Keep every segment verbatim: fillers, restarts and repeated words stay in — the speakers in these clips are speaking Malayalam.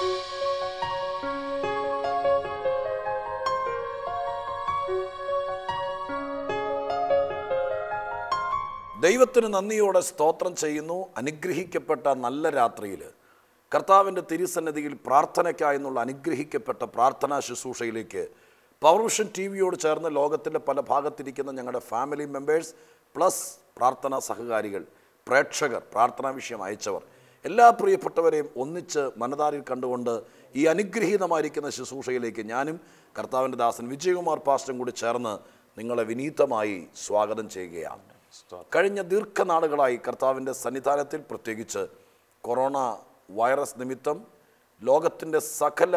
ദൈവത്തിന് നന്ദിയോടെ സ്തോത്രം ചെയ്യുന്നു. അനുഗ്രഹിക്കപ്പെട്ട നല്ല രാത്രിയിൽ കർത്താവിൻ്റെ തിരുസന്നിധിയിൽ പ്രാർത്ഥനയ്ക്കായെന്നുള്ള അനുഗ്രഹിക്കപ്പെട്ട പ്രാർത്ഥനാ ശുശ്രൂഷയിലേക്ക് പവർവിഷൻ ടി വിയോട് ചേർന്ന് ലോകത്തിൻ്റെ പല ഭാഗത്തിരിക്കുന്ന ഞങ്ങളുടെ ഫാമിലി മെമ്പേഴ്സ് പ്ലസ് പ്രാർത്ഥനാ സഹകാരികൾ, പ്രേക്ഷകർ, പ്രാർത്ഥനാ വിഷയം അയച്ചവർ, എല്ലാ പ്രിയപ്പെട്ടവരെയും ഒന്നിച്ച് മനതാരിൽ കണ്ടുകൊണ്ട് ഈ അനുഗ്രഹീതമായിരിക്കുന്ന ശുശ്രൂഷയിലേക്ക് ഞാനും കർത്താവിൻ്റെ ദാസൻ വിജയകുമാർ പാസ്റ്ററും കൂടി ചേർന്ന് നിങ്ങളെ വിനീതമായി സ്വാഗതം ചെയ്യുകയാണ്. കഴിഞ്ഞ ദീർഘനാളുകളായി കർത്താവിൻ്റെ സന്നിധാനത്തിൽ പ്രത്യേകിച്ച് കൊറോണ വൈറസ് നിമിത്തം ലോകത്തിൻ്റെ സകല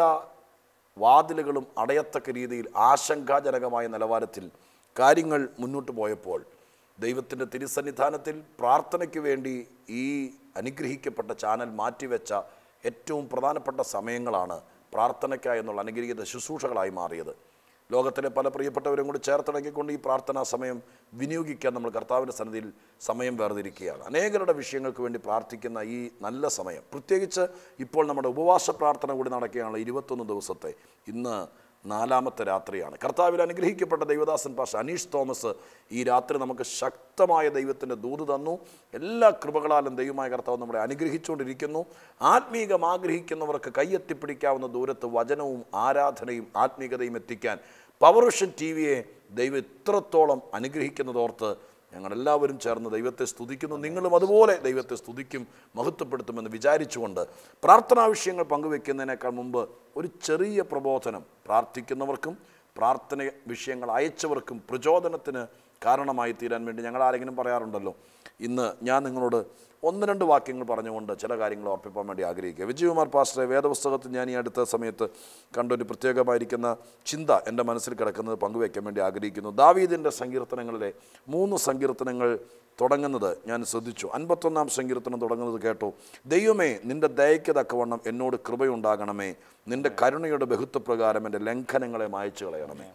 വാതിലുകളും അടയത്തക്ക രീതിയിൽ ആശങ്കാജനകമായ നിലവാരത്തിൽ കാര്യങ്ങൾ മുന്നോട്ട് പോയപ്പോൾ ദൈവത്തിൻ്റെ തിരുസന്നിധാനത്തിൽ പ്രാർത്ഥനയ്ക്ക് വേണ്ടി ഈ അനുഗ്രഹിക്കപ്പെട്ട ചാനൽ മാറ്റിവെച്ച ഏറ്റവും പ്രധാനപ്പെട്ട സമയങ്ങളാണ് പ്രാർത്ഥനയ്ക്കായെന്നുള്ള അനുഗ്രഹീത ശുശ്രൂഷകളായി മാറിയത്. ലോകത്തിലെ പല പ്രിയപ്പെട്ടവരും കൂടി ചേർത്തിണക്കിക്കൊണ്ട് ഈ പ്രാർത്ഥനാ സമയം വിനിയോഗിക്കാൻ നമ്മൾ കർത്താവിൻ്റെ സന്നിധിയിൽ സമയം വേർതിരിക്കുകയാണ്. അനേകരുടെ വിഷയങ്ങൾക്ക് വേണ്ടി പ്രാർത്ഥിക്കുന്ന ഈ നല്ല സമയം, പ്രത്യേകിച്ച് ഇപ്പോൾ നമ്മുടെ ഉപവാസ പ്രാർത്ഥന കൂടി നടക്കുകയാണ്. ഇരുപത്തൊന്ന് ദിവസത്തെ ഇന്ന് നാലാമത്തെ രാത്രിയാണ്. കർത്താവിൽ അനുഗ്രഹിക്കപ്പെട്ട ദൈവദാസൻ പാസ്റ്റർ അനീഷ് തോമസ് ഈ രാത്രി നമുക്ക് ശക്തമായ ദൈവത്തിൻ്റെ ദൂത് തന്നു. എല്ലാ കൃപകളാലും ദൈവമായ കർത്താവ് നമ്മളെ അനുഗ്രഹിച്ചുകൊണ്ടിരിക്കുന്നു. ആത്മീകം ആഗ്രഹിക്കുന്നവർക്ക് കയ്യെത്തിപ്പിടിക്കാവുന്ന ദൂരത്ത് വചനവും ആരാധനയും ആത്മീകതയും എത്തിക്കാൻ പവർവിഷൻ ടി വിയെ ദൈവം ഇത്രത്തോളം അനുഗ്രഹിക്കുന്നതോർത്ത് ഞങ്ങളെല്ലാവരും ചേർന്ന് ദൈവത്തെ സ്തുതിക്കുന്നു. നിങ്ങളും അതുപോലെ ദൈവത്തെ സ്തുതിക്കും, മഹത്വപ്പെടുത്തുമെന്ന് വിചാരിച്ചുകൊണ്ട് പ്രാർത്ഥനാ വിഷയങ്ങൾ പങ്കുവെക്കുന്നതിനേക്കാൾ മുമ്പ് ഒരു ചെറിയ പ്രബോധനം പ്രാർത്ഥിക്കുന്നവർക്കും പ്രാർത്ഥന വിഷയങ്ങൾ അയച്ചവർക്കും പ്രചോദനത്തിന് കാരണമായി തീരാൻ വേണ്ടി ഞങ്ങൾ ആരെങ്കിലും പറയാറുണ്ടല്ലോ. ഇന്ന് ഞാൻ നിങ്ങളോട് ഒന്ന് രണ്ട് വാക്യങ്ങൾ പറഞ്ഞുകൊണ്ട് ചില കാര്യങ്ങൾ ഓർപ്പിക്കാൻ വേണ്ടി ആഗ്രഹിക്കുക. വിജയകുമാർ പാസ്റ്ററെ, വേദപുസ്തകത്തിൽ ഞാൻ ഈ അടുത്ത സമയത്ത് കണ്ടൊരു പ്രത്യേകമായിരിക്കുന്ന ചിന്ത എൻ്റെ മനസ്സിൽ കിടക്കുന്നത് പങ്കുവയ്ക്കാൻ വേണ്ടി ആഗ്രഹിക്കുന്നു. ദാവീദിൻ്റെ സങ്കീർത്തനങ്ങളിലെ മൂന്ന് സങ്കീർത്തനങ്ങൾ തുടങ്ങുന്നത് ഞാൻ ശ്രദ്ധിച്ചു. അൻപത്തൊന്നാം സങ്കീർത്തനം തുടങ്ങുന്നത് കേട്ടോ. ദൈവമേ, നിൻ്റെ ദയയ്ക്ക് തക്കവണ്ണം എന്നോട് കൃപയുണ്ടാകണമേ, നിൻ്റെ കരുണയുടെ ബഹുത്വപ്രകാരം എൻ്റെ ലംഘനങ്ങളെ മായ്ച്ചു കളയണമേ.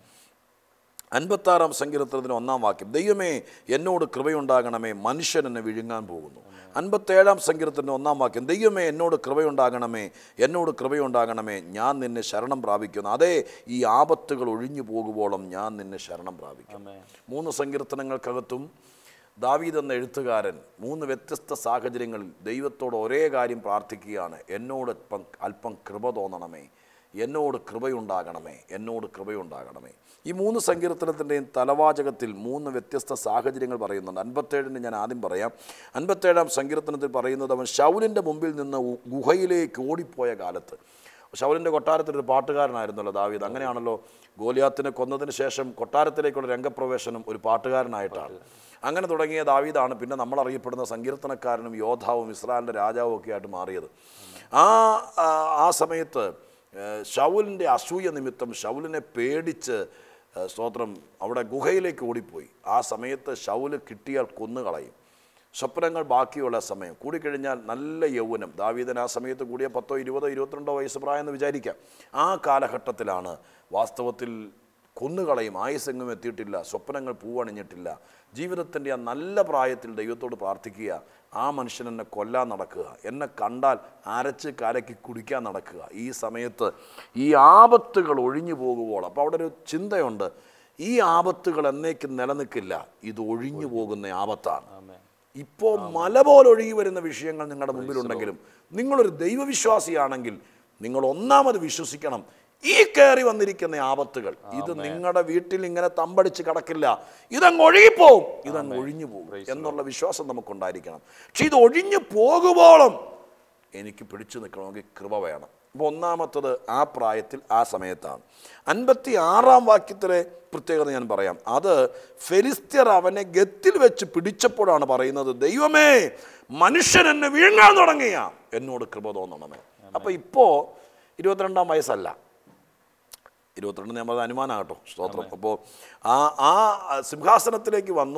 അൻപത്താറാം സങ്കീർത്തനത്തിന് ഒന്നാം വാക്യം, ദൈവമേ എന്നോട് കൃപയുണ്ടാകണമേ, മനുഷ്യൻ എന്നെ വിഴുങ്ങാൻ പോകുന്നു. അൻപത്തേഴാം സങ്കീർത്തനത്തിന് ഒന്നാം വാക്യം, ദൈവമേ എന്നോട് കൃപയുണ്ടാകണമേ, എന്നോട് കൃപയുണ്ടാകണമേ, ഞാൻ നിന്നെ ശരണം പ്രാപിക്കുന്നു. അതേ, ഈ ആപത്തുകൾ ഒഴിഞ്ഞു പോകുവോളം ഞാൻ നിന്നെ ശരണം പ്രാപിക്കും. മൂന്ന് സങ്കീർത്തനങ്ങൾക്കകത്തും ദാവീദ് എന്ന എഴുത്തുകാരൻ മൂന്ന് വ്യത്യസ്ത സാഹചര്യങ്ങളിൽ ദൈവത്തോട് ഒരേ കാര്യം പ്രാർത്ഥിക്കുകയാണ്. എന്നോട് അല്പം കൃപ തോന്നണമേ, എന്നോട് കൃപയുണ്ടാകണമേ, എന്നോട് കൃപയുണ്ടാകണമേ. ഈ മൂന്ന് സങ്കീർത്തനത്തിൻ്റെയും തലവാചകത്തിൽ മൂന്ന് വ്യത്യസ്ത സാഹചര്യങ്ങൾ പറയുന്നുണ്ട്. അൻപത്തേഴിന് ഞാൻ ആദ്യം പറയാം. അൻപത്തേഴാം സങ്കീർത്തനത്തിൽ പറയുന്നത്, അവൻ ശൗലിൻ്റെ മുമ്പിൽ നിന്ന് ഗുഹയിലേക്ക് ഓടിപ്പോയ കാലത്ത്. ശൗലിൻ്റെ കൊട്ടാരത്തിലൊരു പാട്ടുകാരനായിരുന്നല്ലോ ദാവീദ്. അങ്ങനെയാണല്ലോ ഗോലിയാത്തിനെ കൊന്നതിന് ശേഷം കൊട്ടാരത്തിലേക്കുള്ള രംഗപ്രവേശനം ഒരു പാട്ടുകാരനായിട്ടാണ്. അങ്ങനെ തുടങ്ങിയ ദാവീദാണ് പിന്നെ നമ്മൾ അറിയപ്പെടുന്ന സങ്കീർത്തനക്കാരനും യോദ്ധാവും ഇസ്രായേലിൻ്റെ രാജാവും ഒക്കെ ആയിട്ട് മാറിയത്. ആ ആ സമയത്ത് ശൗലിൻ്റെ അസൂയ നിമിത്തം ശൗലിനെ പേടിച്ച് സ്തോത്രം അവിടെ ഗുഹയിലേക്ക് ഓടിപ്പോയി. ആ സമയത്ത് ശൗല് കിട്ടിയാൽ കൊന്നുകളയും. സ്വപ്നങ്ങൾ ബാക്കിയുള്ള സമയം കൂടിക്കഴിഞ്ഞാൽ നല്ല യൗവനം. ദാവീദന് ആ സമയത്ത് കൂടിയ പത്തോ ഇരുപതോ ഇരുപത്തിരണ്ടോ വയസ്സ് പ്രായം എന്ന് വിചാരിക്കാം. ആ കാലഘട്ടത്തിലാണ് വാസ്തവത്തിൽ കൊന്നുകളയും, ആയുസെങ്ങും എത്തിയിട്ടില്ല, സ്വപ്നങ്ങൾ പൂവണിഞ്ഞിട്ടില്ല. ജീവിതത്തിൻ്റെ ആ നല്ല പ്രായത്തിൽ ദൈവത്തോട് പ്രാർത്ഥിക്കുക, ആ മനുഷ്യൻ എന്നെ കൊല്ലാൻ നടക്കുക, എന്നെ കണ്ടാൽ അരച്ച് കലക്കി കുടിക്കാൻ നടക്കുക. ഈ സമയത്ത് ഈ ആപത്തുകൾ ഒഴിഞ്ഞു പോകുമ്പോൾ അപ്പോൾ അവിടെ ഒരു ചിന്തയുണ്ട്, ഈ ആപത്തുകൾ എന്നേക്കും നിലനിൽക്കില്ല, ഇത് ഒഴിഞ്ഞു പോകുന്ന ആപത്താണ്. ഇപ്പോൾ മല പോലെ ഒഴുകി വരുന്ന വിഷയങ്ങൾ നിങ്ങളുടെ മുമ്പിലുണ്ടെങ്കിലും നിങ്ങളൊരു ദൈവവിശ്വാസിയാണെങ്കിൽ നിങ്ങൾ ഒന്നാമത് വിശ്വസിക്കണം, ഈ കയറി വന്നിരിക്കുന്ന ആപത്തുകൾ ഇത് നിങ്ങളുടെ വീട്ടിൽ ഇങ്ങനെ തമ്പടിച്ച് കിടക്കില്ല, ഇതങ്ങ് ഒഴുകിപ്പോവും, ഇതങ്ങ് ഒഴിഞ്ഞു പോകും എന്നുള്ള വിശ്വാസം നമുക്കുണ്ടായിരിക്കണം. പക്ഷെ ഇത് ഒഴിഞ്ഞു പോകുമ്പോഴും എനിക്ക് പിടിച്ചു നിൽക്കണമെങ്കിൽ കൃപ വേണം. അപ്പോൾ ഒന്നാമത്തത് ആ പ്രായത്തിൽ ആ സമയത്താണ്. അൻപത്തി ആറാം വാക്യത്തിലെ പ്രത്യേകത ഞാൻ പറയാം. അത് ഫെലിസ്ത്യർ അവനെ ഗത്തിൽ വെച്ച് പിടിച്ചപ്പോഴാണ് പറയുന്നത്, ദൈവമേ മനുഷ്യൻ എന്നെ വിഴുങ്ങാൻ തുടങ്ങിയ എന്നോട് കൃപ തോന്നണമേ. അപ്പോൾ ഇപ്പോൾ ഇരുപത്തിരണ്ടാം വയസ്സല്ല, ഇരുപത്തിരണ്ട് ഞാൻ പറഞ്ഞ അനുമാനം കേട്ടോ, സ്തോത്രം. അപ്പോൾ ആ ആ സിംഹാസനത്തിലേക്ക് വന്നു,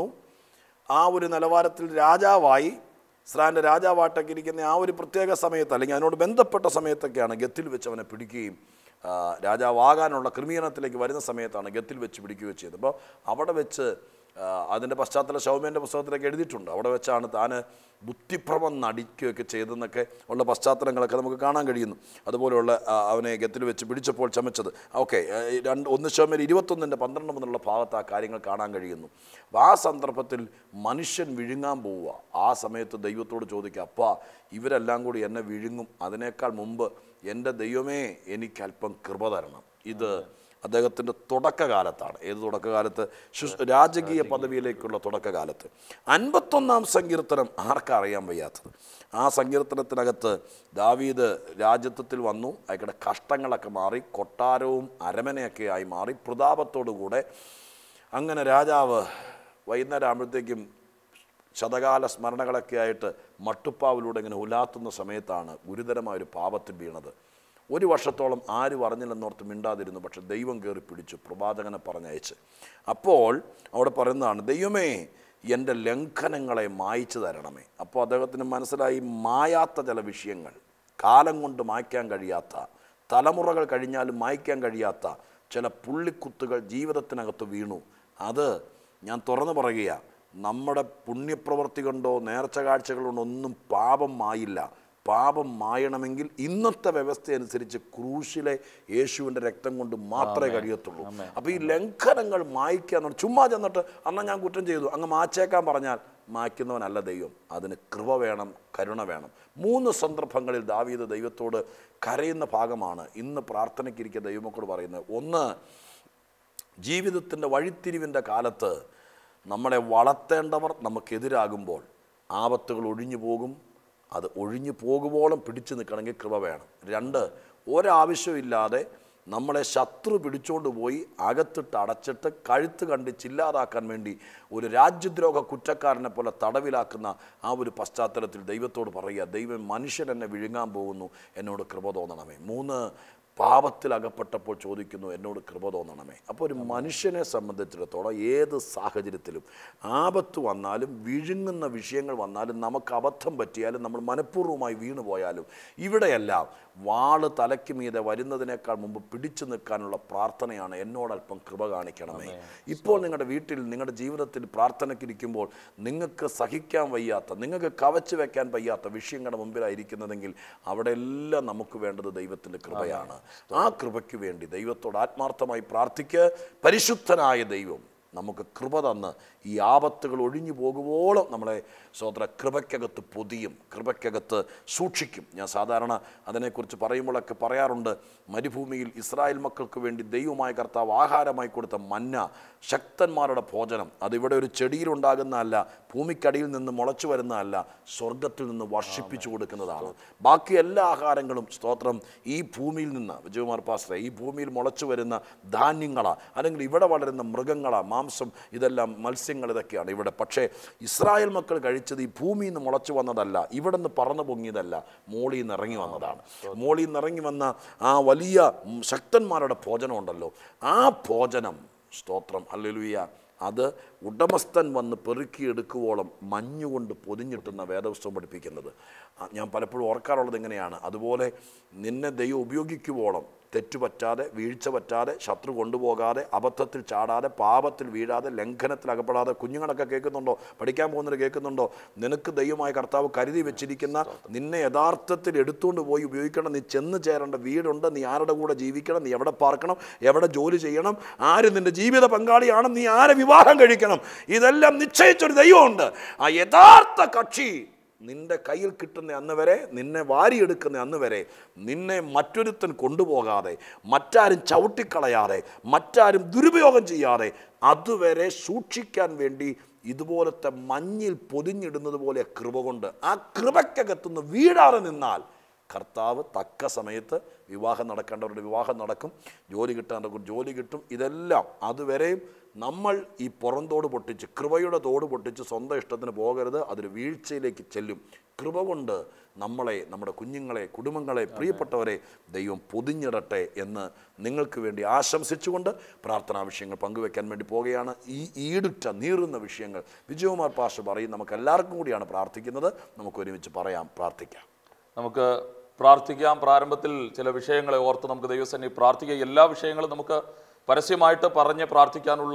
ആ ഒരു നിലവാരത്തിൽ രാജാവായി ഇസ്രായേലിൻ്റെ രാജാവായിട്ടൊക്കെ ഇരിക്കുന്ന ആ ഒരു പ്രത്യേക സമയത്ത് അല്ലെങ്കിൽ അതിനോട് ബന്ധപ്പെട്ട സമയത്തൊക്കെയാണ് ഗത്തിൽ വെച്ച് അവനെ പിടിക്കുകയും രാജാവാകാനുള്ള ക്രമീകരണത്തിലേക്ക് വരുന്ന സമയത്താണ് ഗത്തിൽ വെച്ച് പിടിക്കുകയും ചെയ്തത്. അപ്പോൾ അവിടെ വെച്ച് അതിൻ്റെ പശ്ചാത്തല ശൗമേൻ്റെ പുസ്തകത്തിലൊക്കെ എഴുതിയിട്ടുണ്ട്. അവിടെ വെച്ചാണ് താൻ ബുദ്ധിഭ്രമം നടിക്കുകയൊക്കെ ചെയ്തെന്നൊക്കെ ഉള്ള പശ്ചാത്തലങ്ങളൊക്കെ നമുക്ക് കാണാൻ കഴിയുന്നു. അതുപോലെയുള്ള അവനെ ഗത്തിൽ വെച്ച് പിടിച്ചപ്പോൾ ചമച്ചത്. ഓക്കെ, രണ്ട് ഒന്ന് ശൗമേൻ ഇരുപത്തൊന്നിൻ്റെ പന്ത്രണ്ട് മുതലുള്ള ഭാഗത്ത് ആ കാര്യങ്ങൾ കാണാൻ കഴിയുന്നു. അപ്പോൾ ആ സന്ദർഭത്തിൽ മനുഷ്യൻ വിഴുങ്ങാൻ പോവുക. ആ സമയത്ത് ദൈവത്തോട് ചോദിക്കുക, അപ്പാ ഇവരെല്ലാം കൂടി എന്നെ വിഴുങ്ങും, അതിനേക്കാൾ മുമ്പ് എൻ്റെ ദൈവമേ എനിക്ക് അല്പം കൃപ തരണം. ഇത് അദ്ദേഹത്തിൻ്റെ തുടക്കകാലത്താണ്. ഏത് തുടക്കകാലത്ത്? രാജകീയ പദവിയിലേക്കുള്ള തുടക്കകാലത്ത്. അൻപത്തൊന്നാം സങ്കീർത്തനം ആർക്കാ അറിയാൻ വയ്യാത്തത്? ആ സങ്കീർത്തനത്തിനകത്ത് ദാവീദ് രാജ്യത്വത്തിൽ വന്നു, അയാളുടെ കഷ്ടങ്ങളൊക്കെ മാറി, കൊട്ടാരവും അരമനയൊക്കെ ആയി മാറി, പ്രതാപത്തോടുകൂടെ അങ്ങനെ രാജാവ് വൈകുന്നേരം ആകുമ്പോഴത്തേക്കും ശതകാല സ്മരണകളൊക്കെ ആയിട്ട് മട്ടുപ്പാവിലൂടെ ഇങ്ങനെ ഉലാത്തുന്ന സമയത്താണ് ഗുരുതരമായൊരു പാപത്തിൽ വീണത്. ഒരു വർഷത്തോളം ആരും അറിഞ്ഞില്ലെന്നോർത്ത് മിണ്ടാതിരുന്നു. പക്ഷെ ദൈവം കയറി പിടിച്ചു, പ്രവാചകനെ പറഞ്ഞയച്ച്. അപ്പോൾ അവിടെ പറയുന്നതാണ്, ദൈവമേ എൻ്റെ ലംഘനങ്ങളെ മായ്ച്ചു തരണമേ. അപ്പോൾ അദ്ദേഹത്തിന് മനസ്സിലായി, മായാത്ത ചില വിഷയങ്ങൾ, കാലം കൊണ്ട് മായ്ക്കാൻ കഴിയാത്ത, തലമുറകൾ കഴിഞ്ഞാലും മായ്ക്കാൻ കഴിയാത്ത ചില പുള്ളിക്കുത്തുകൾ ജീവിതത്തിനകത്ത് വീണു. അത് ഞാൻ തുറന്നു പറയുക, നമ്മുടെ പുണ്യപ്രവൃത്തി കൊണ്ടോ നേർച്ച കാഴ്ചകൾ കൊണ്ടോ ഒന്നും പാപം മായില്ല. പാപം മായണമെങ്കിൽ ഇന്നത്തെ വ്യവസ്ഥ അനുസരിച്ച് ക്രൂശിലെ യേശുവിൻ്റെ രക്തം കൊണ്ട് മാത്രമേ കഴിയത്തുള്ളൂ. അപ്പോൾ ഈ ലംഘനങ്ങൾ മായ്ക്കാൻ ചുമ്മാ ചെന്നിട്ട് അന്നാ ഞാൻ കുറ്റം ചെയ്തു അങ്ങ് മാച്ചേക്കാൻ പറഞ്ഞാൽ മായ്ക്കുന്നവനല്ല ദൈവം. അതിന് കൃപ വേണം, കരുണ വേണം. മൂന്ന് സന്ദർഭങ്ങളിൽ ദാവീദ് ദൈവത്തോട് കരയുന്ന ഭാഗമാണ് ഇന്ന് പ്രാർത്ഥനയ്ക്കിരിക്കുന്ന ദൈവമക്കളോട് പറയുന്നത്. ഒന്ന്, ജീവിതത്തിൻ്റെ വഴിത്തിരിവിൻ്റെ കാലത്ത് നമ്മളെ വളർത്തേണ്ടവർ നമുക്കെതിരാകുമ്പോൾ ആപത്തുകൾ ഒഴിഞ്ഞു പോകും. അത് ഒഴിഞ്ഞു പോകുവോളം പിടിച്ചു നിൽക്കണമെങ്കിൽ കൃപ വേണം. രണ്ട്, ഒരാവശ്യമില്ലാതെ നമ്മളെ ശത്രു പിടിച്ചുകൊണ്ട് പോയി അകത്തിട്ട് അടച്ചിട്ട് കഴുത്ത് കണ്ടിച്ചില്ലാതാക്കാൻ വേണ്ടി ഒരു രാജ്യദ്രോഹ കുറ്റക്കാരനെ പോലെ തടവിലാക്കുന്ന ആ ഒരു പശ്ചാത്തലത്തിൽ ദൈവത്തോട് പറയുക, ദൈവം മനുഷ്യൻ എന്നെ വിഴുങ്ങാൻ പോകുന്നു, എന്നോട് കൃപ തോന്നണമേ. മൂന്ന്, പാപത്തിൽ അകപ്പെട്ടപ്പോൾ ചോദിക്കുന്നു, എന്നോട് കൃപ തോന്നണമേ. അപ്പോൾ ഒരു മനുഷ്യനെ സംബന്ധിച്ചിടത്തോളം ഏത് സാഹചര്യത്തിലും ആപത്ത് വന്നാലും വിഴുങ്ങുന്ന വിഷയങ്ങൾ വന്നാലും നമുക്ക് അബദ്ധം പറ്റിയാലും നമ്മൾ മനഃപൂർവ്വമായി വീണു പോയാലും ഇവിടെയെല്ലാം വാള് തലയ്ക്ക് മീതെ വരുന്നതിനേക്കാൾ മുമ്പ് പിടിച്ചു നിൽക്കാനുള്ള പ്രാർത്ഥനയാണ്, എന്നോടല്പം കൃപ കാണിക്കണമേ. ഇപ്പോൾ നിങ്ങളുടെ വീട്ടിൽ നിങ്ങളുടെ ജീവിതത്തിൽ പ്രാർത്ഥനയ്ക്കിരിക്കുമ്പോൾ നിങ്ങൾക്ക് സഹിക്കാൻ വയ്യാത്ത, നിങ്ങൾക്ക് കവച്ച് വെക്കാൻ വയ്യാത്ത വിഷയങ്ങളുടെ മുമ്പിലായിരിക്കുന്നതെങ്കിൽ അവിടെ എല്ലാം നമുക്ക് വേണ്ടത് ദൈവത്തിൻ്റെ കൃപയാണ്. ആ കൃപയ്ക്ക് വേണ്ടി ദൈവത്തോട് ആത്മാർത്ഥമായി പ്രാർത്ഥിക്കുക. പരിശുദ്ധനായ ദൈവം നമുക്ക് കൃപ തന്ന് ഈ ആപത്തുകൾ ഒഴിഞ്ഞു പോകുവോളം നമ്മളെ സ്വതന്ത്ര കൃപയ്ക്കകത്ത് പൊതിയും, കൃപയ്ക്കകത്ത് സൂക്ഷിക്കും. ഞാൻ സാധാരണ അതിനെക്കുറിച്ച് പറയുമ്പോഴൊക്കെ പറയാറുണ്ട്, മരുഭൂമിയിൽ ഇസ്രായേൽ മക്കൾക്ക് വേണ്ടി ദൈവമായ കർത്താവ് ആഹാരമായി കൊടുത്ത മന്ന, ശക്തന്മാരുടെ ഭോജനം, അതിവിടെ ഒരു ചെടിയിലുണ്ടാകുന്നതല്ല, ഭൂമിക്കടിയിൽ നിന്ന് മുളച്ചു വരുന്നതല്ല, സ്വർഗത്തിൽ നിന്ന് വർഷിപ്പിച്ചു കൊടുക്കുന്നതാണ്. ബാക്കി എല്ലാ ആഹാരങ്ങളും സ്തോത്രം ഈ ഭൂമിയിൽ നിന്ന്, വിജയകുമാർ പാസ്റ്ററെ, ഈ ഭൂമിയിൽ മുളച്ചു വരുന്ന ധാന്യങ്ങളാ, അല്ലെങ്കിൽ ഇവിടെ വളരുന്ന മൃഗങ്ങളാ, മാംസം, ഇതെല്ലാം മത്സ്യങ്ങൾ, ഇതൊക്കെയാണ് ഇവിടെ. പക്ഷേ ഇസ്രായേൽ മക്കൾ കഴിച്ചത് ഈ ഭൂമിയിൽ നിന്ന് മുളച്ചു വന്നതല്ല, ഇവിടെ നിന്ന് പറന്നു പൊങ്ങിയതല്ല, മോളിൽ നിന്ന് ഇറങ്ങി വന്നതാണ്. മോളിൽ നിന്ന് ഇറങ്ങി വന്ന ആ വലിയ ശക്തന്മാരുടെ ഭോജനം ഉണ്ടല്ലോ, ആ ഭോജനം സ്തോത്രം ഹല്ലേലൂയ, അത് ഉടമസ്ഥൻ വന്ന് പെറുക്കിയെടുക്കുവോളം മഞ്ഞുകൊണ്ട് പൊതിഞ്ഞിട്ടുന്ന വേദപുസ്തകം പഠിപ്പിക്കുന്നത്. ഞാൻ പലപ്പോഴും ഓർക്കാറുള്ളത് എങ്ങനെയാണ്, അതുപോലെ നിന്നെ ദൈവം ഉപയോഗിക്കുവോളം തെറ്റുപറ്റാതെ, വീഴ്ച പറ്റാതെ, ശത്രു കൊണ്ടുപോകാതെ, അബദ്ധത്തിൽ ചാടാതെ, പാപത്തിൽ വീഴാതെ, ലംഘനത്തിൽ അകപ്പെടാതെ, കുഞ്ഞുങ്ങളൊക്കെ കേൾക്കുന്നുണ്ടോ, പഠിക്കാൻ പോകുന്നവർ കേൾക്കുന്നുണ്ടോ, നിനക്ക് ദൈവമായ കർത്താവ് കരുതി വെച്ചിരിക്കുന്ന, നിന്നെ യഥാർത്ഥത്തിൽ എടുത്തുകൊണ്ട് പോയി ഉപയോഗിക്കണം, നീ ചെന്ന് ചേരേണ്ട വീടുണ്ട്, നീ ആരുടെ കൂടെ ജീവിക്കണം, നീ എവിടെ പാർക്കണം, എവിടെ ജോലി ചെയ്യണം, ആര് നിൻ്റെ ജീവിത പങ്കാളിയാണ്, നീ ആരെ വിവാഹം കഴിക്കണം, ഇതെല്ലാം നിശ്ചയിച്ചൊരു ദൈവമുണ്ട്. ആ യഥാർത്ഥ കക്ഷി നിന്റെ കയ്യിൽ കിട്ടുന്ന അന്ന് വരെ, നിന്നെ വാരിയെടുക്കുന്ന അന്ന് വരെ, നിന്നെ മറ്റൊരുത്തൻ കൊണ്ടുപോകാതെ, മറ്റാരും ചവിട്ടിക്കളയാതെ, മറ്റാരും ദുരുപയോഗം ചെയ്യാതെ അതുവരെ സൂക്ഷിക്കാൻ വേണ്ടി ഇതുപോലത്തെ മഞ്ഞിൽ പൊതിഞ്ഞിടുന്നത് പോലെ കൃപ കൊണ്ട് ആ കൃപയ്ക്കകത്തുനിന്ന് വീഴാതെ നിന്നാൽ കർത്താവ് തക്ക സമയത്ത് വിവാഹം നടക്കേണ്ടവരുടെ വിവാഹം നടക്കും, ജോലി കിട്ടേണ്ടവർക്ക് ജോലി കിട്ടും. ഇതെല്ലാം അതുവരെയും നമ്മൾ ഈ പുറന്തോട് പൊട്ടിച്ച്, കൃപയുടെ തോട് പൊട്ടിച്ച് സ്വന്തം ഇഷ്ടത്തിന് പോകരുത്, അതൊരു വീഴ്ചയിലേക്ക് ചെല്ലും. കൃപ കൊണ്ട് നമ്മളെ, നമ്മുടെ കുഞ്ഞുങ്ങളെ, കുടുംബങ്ങളെ, പ്രിയപ്പെട്ടവരെ ദൈവം പൊതിഞ്ഞിടട്ടെ എന്ന് നിങ്ങൾക്ക് വേണ്ടി ആശംസിച്ചുകൊണ്ട് പ്രാർത്ഥനാ വിഷയങ്ങൾ പങ്കുവെക്കാൻ വേണ്ടി പോകുകയാണ്. ഈ ഈടുറ്റ നീറുന്ന വിഷയങ്ങൾ വിജയകുമാർ പാസ്റ്റർ പറയും, നമുക്ക് എല്ലാവർക്കും കൂടിയാണ് പ്രാർത്ഥിക്കുന്നത്. നമുക്ക് ഒരുമിച്ച് പറയാം, പ്രാർത്ഥിക്കാം. നമുക്ക് പ്രാർത്ഥിക്കാം. പ്രാരംഭത്തിൽ ചില വിഷയങ്ങളെ ഓർത്ത് നമുക്ക് ദൈവസന്നിധി പ്രാർത്ഥിക്കുക. എല്ലാ വിഷയങ്ങളും നമുക്ക് പരസ്യമായിട്ട് പറഞ്ഞ് പ്രാർത്ഥിക്കാനുള്ള